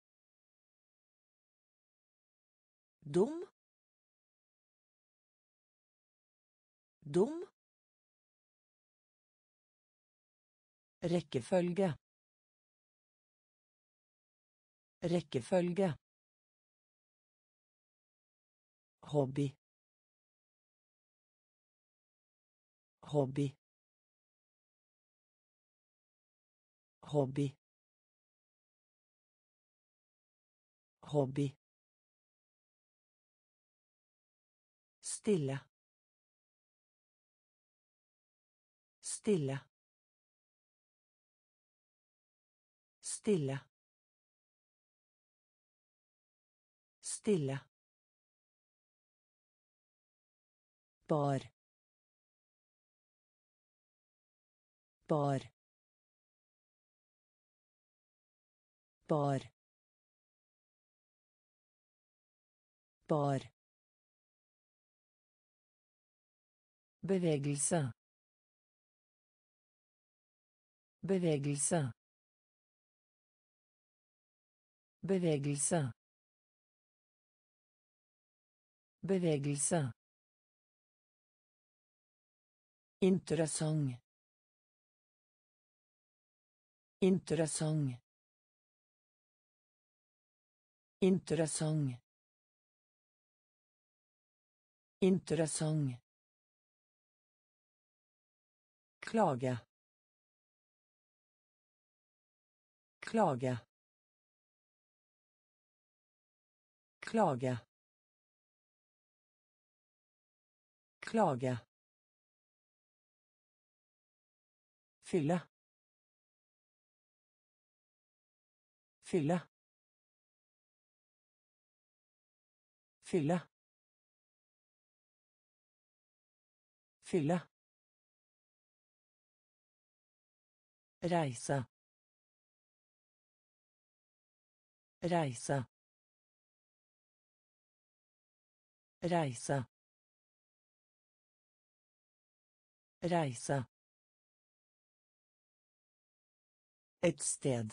[SPEAKER 1] Dum. Dum. Rekkefølge. Rekkefølge. Hobby. Hobby. Hobby. Hobby. Stille. Stille. Stille. Stille. Bar. Bar. Bar. Bar. Bevegelse. Bevegelse. Bevegelse. Bevegelse. Interessant. Interessant. Interessant. Interessant. Klage. Klage. Klage. Klage. Fylle. Fylle. Fylle. Fylle. Reise. Reise. Reise. Reise. Et sted.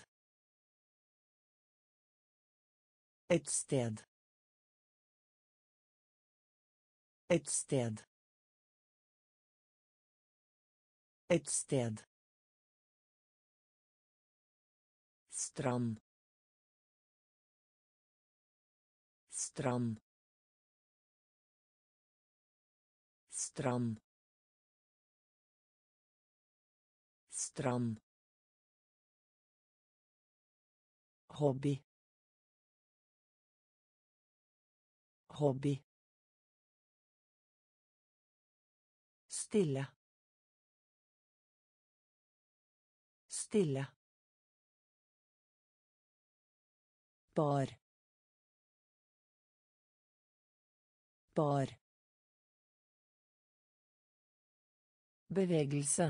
[SPEAKER 1] Et sted. Et sted. Et sted. Strand. Strand. Strand. Strand. Hobby. Hobby. Stille. Stille. Bar. bar, bevegelse,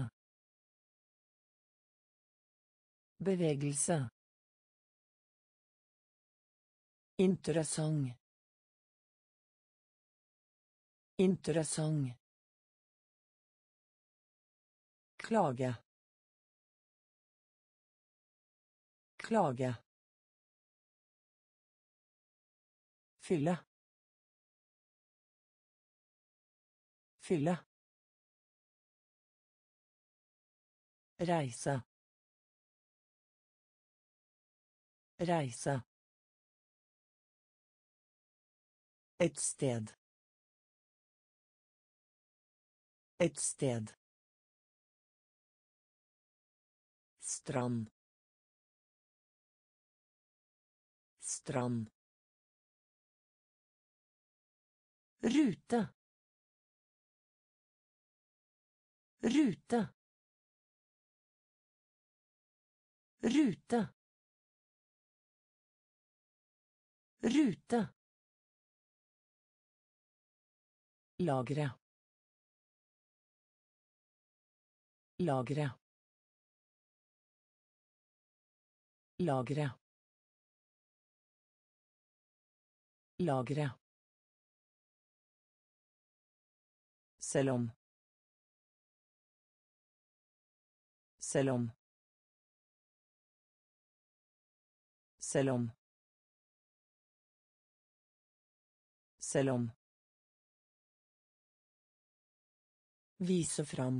[SPEAKER 1] bevegelse, interessant, interessant, klage, klage, fylle, fylle, reise, reise, et sted, et sted, strand, strand, rute, rute, rute, rute, lagre, lagre, lagre, lagre, selv om, selv om, selv om, selv om, vise fram,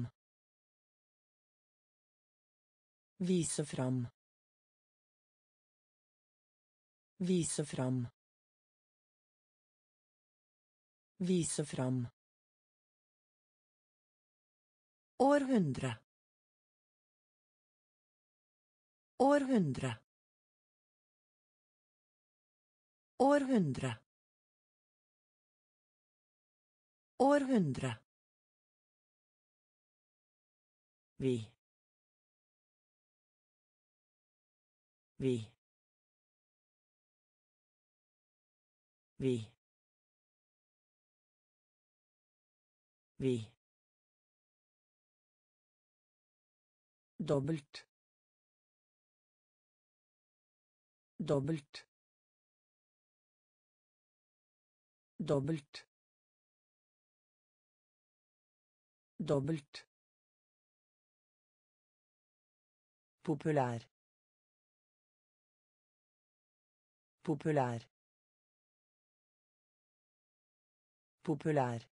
[SPEAKER 1] vise fram, vise fram, vise fram, århundre, århundre, århundre, århundre, vi, vi, vi, vi, dobbelt, dobbelt, dobbelt, dobbelt, populær, populær, populær,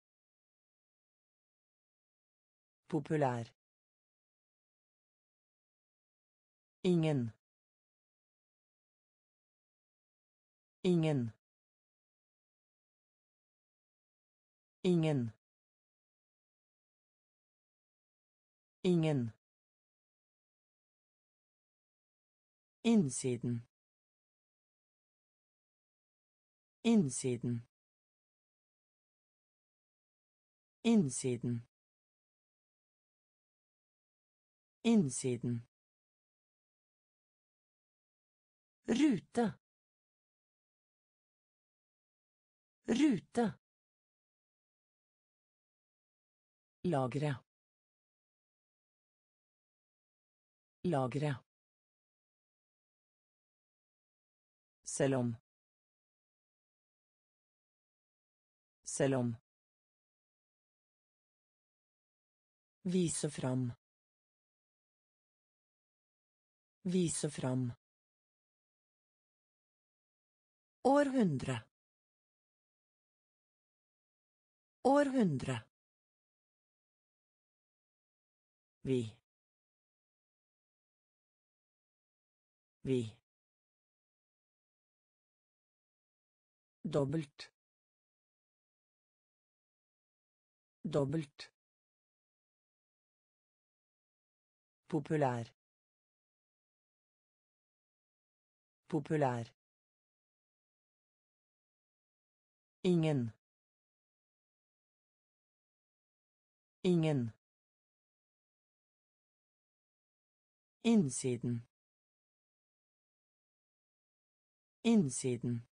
[SPEAKER 1] populær, ingen, ingen, ingen, ingen, innsiden, innsiden, innsiden, innsiden, rute, rute, lagre, lagre, selv om, selv om, vise fram, vise fram, århundre, århundre, vi, vi, dobbelt, dobbelt, populær, populær, ingen, ingen, innsiden, innsiden,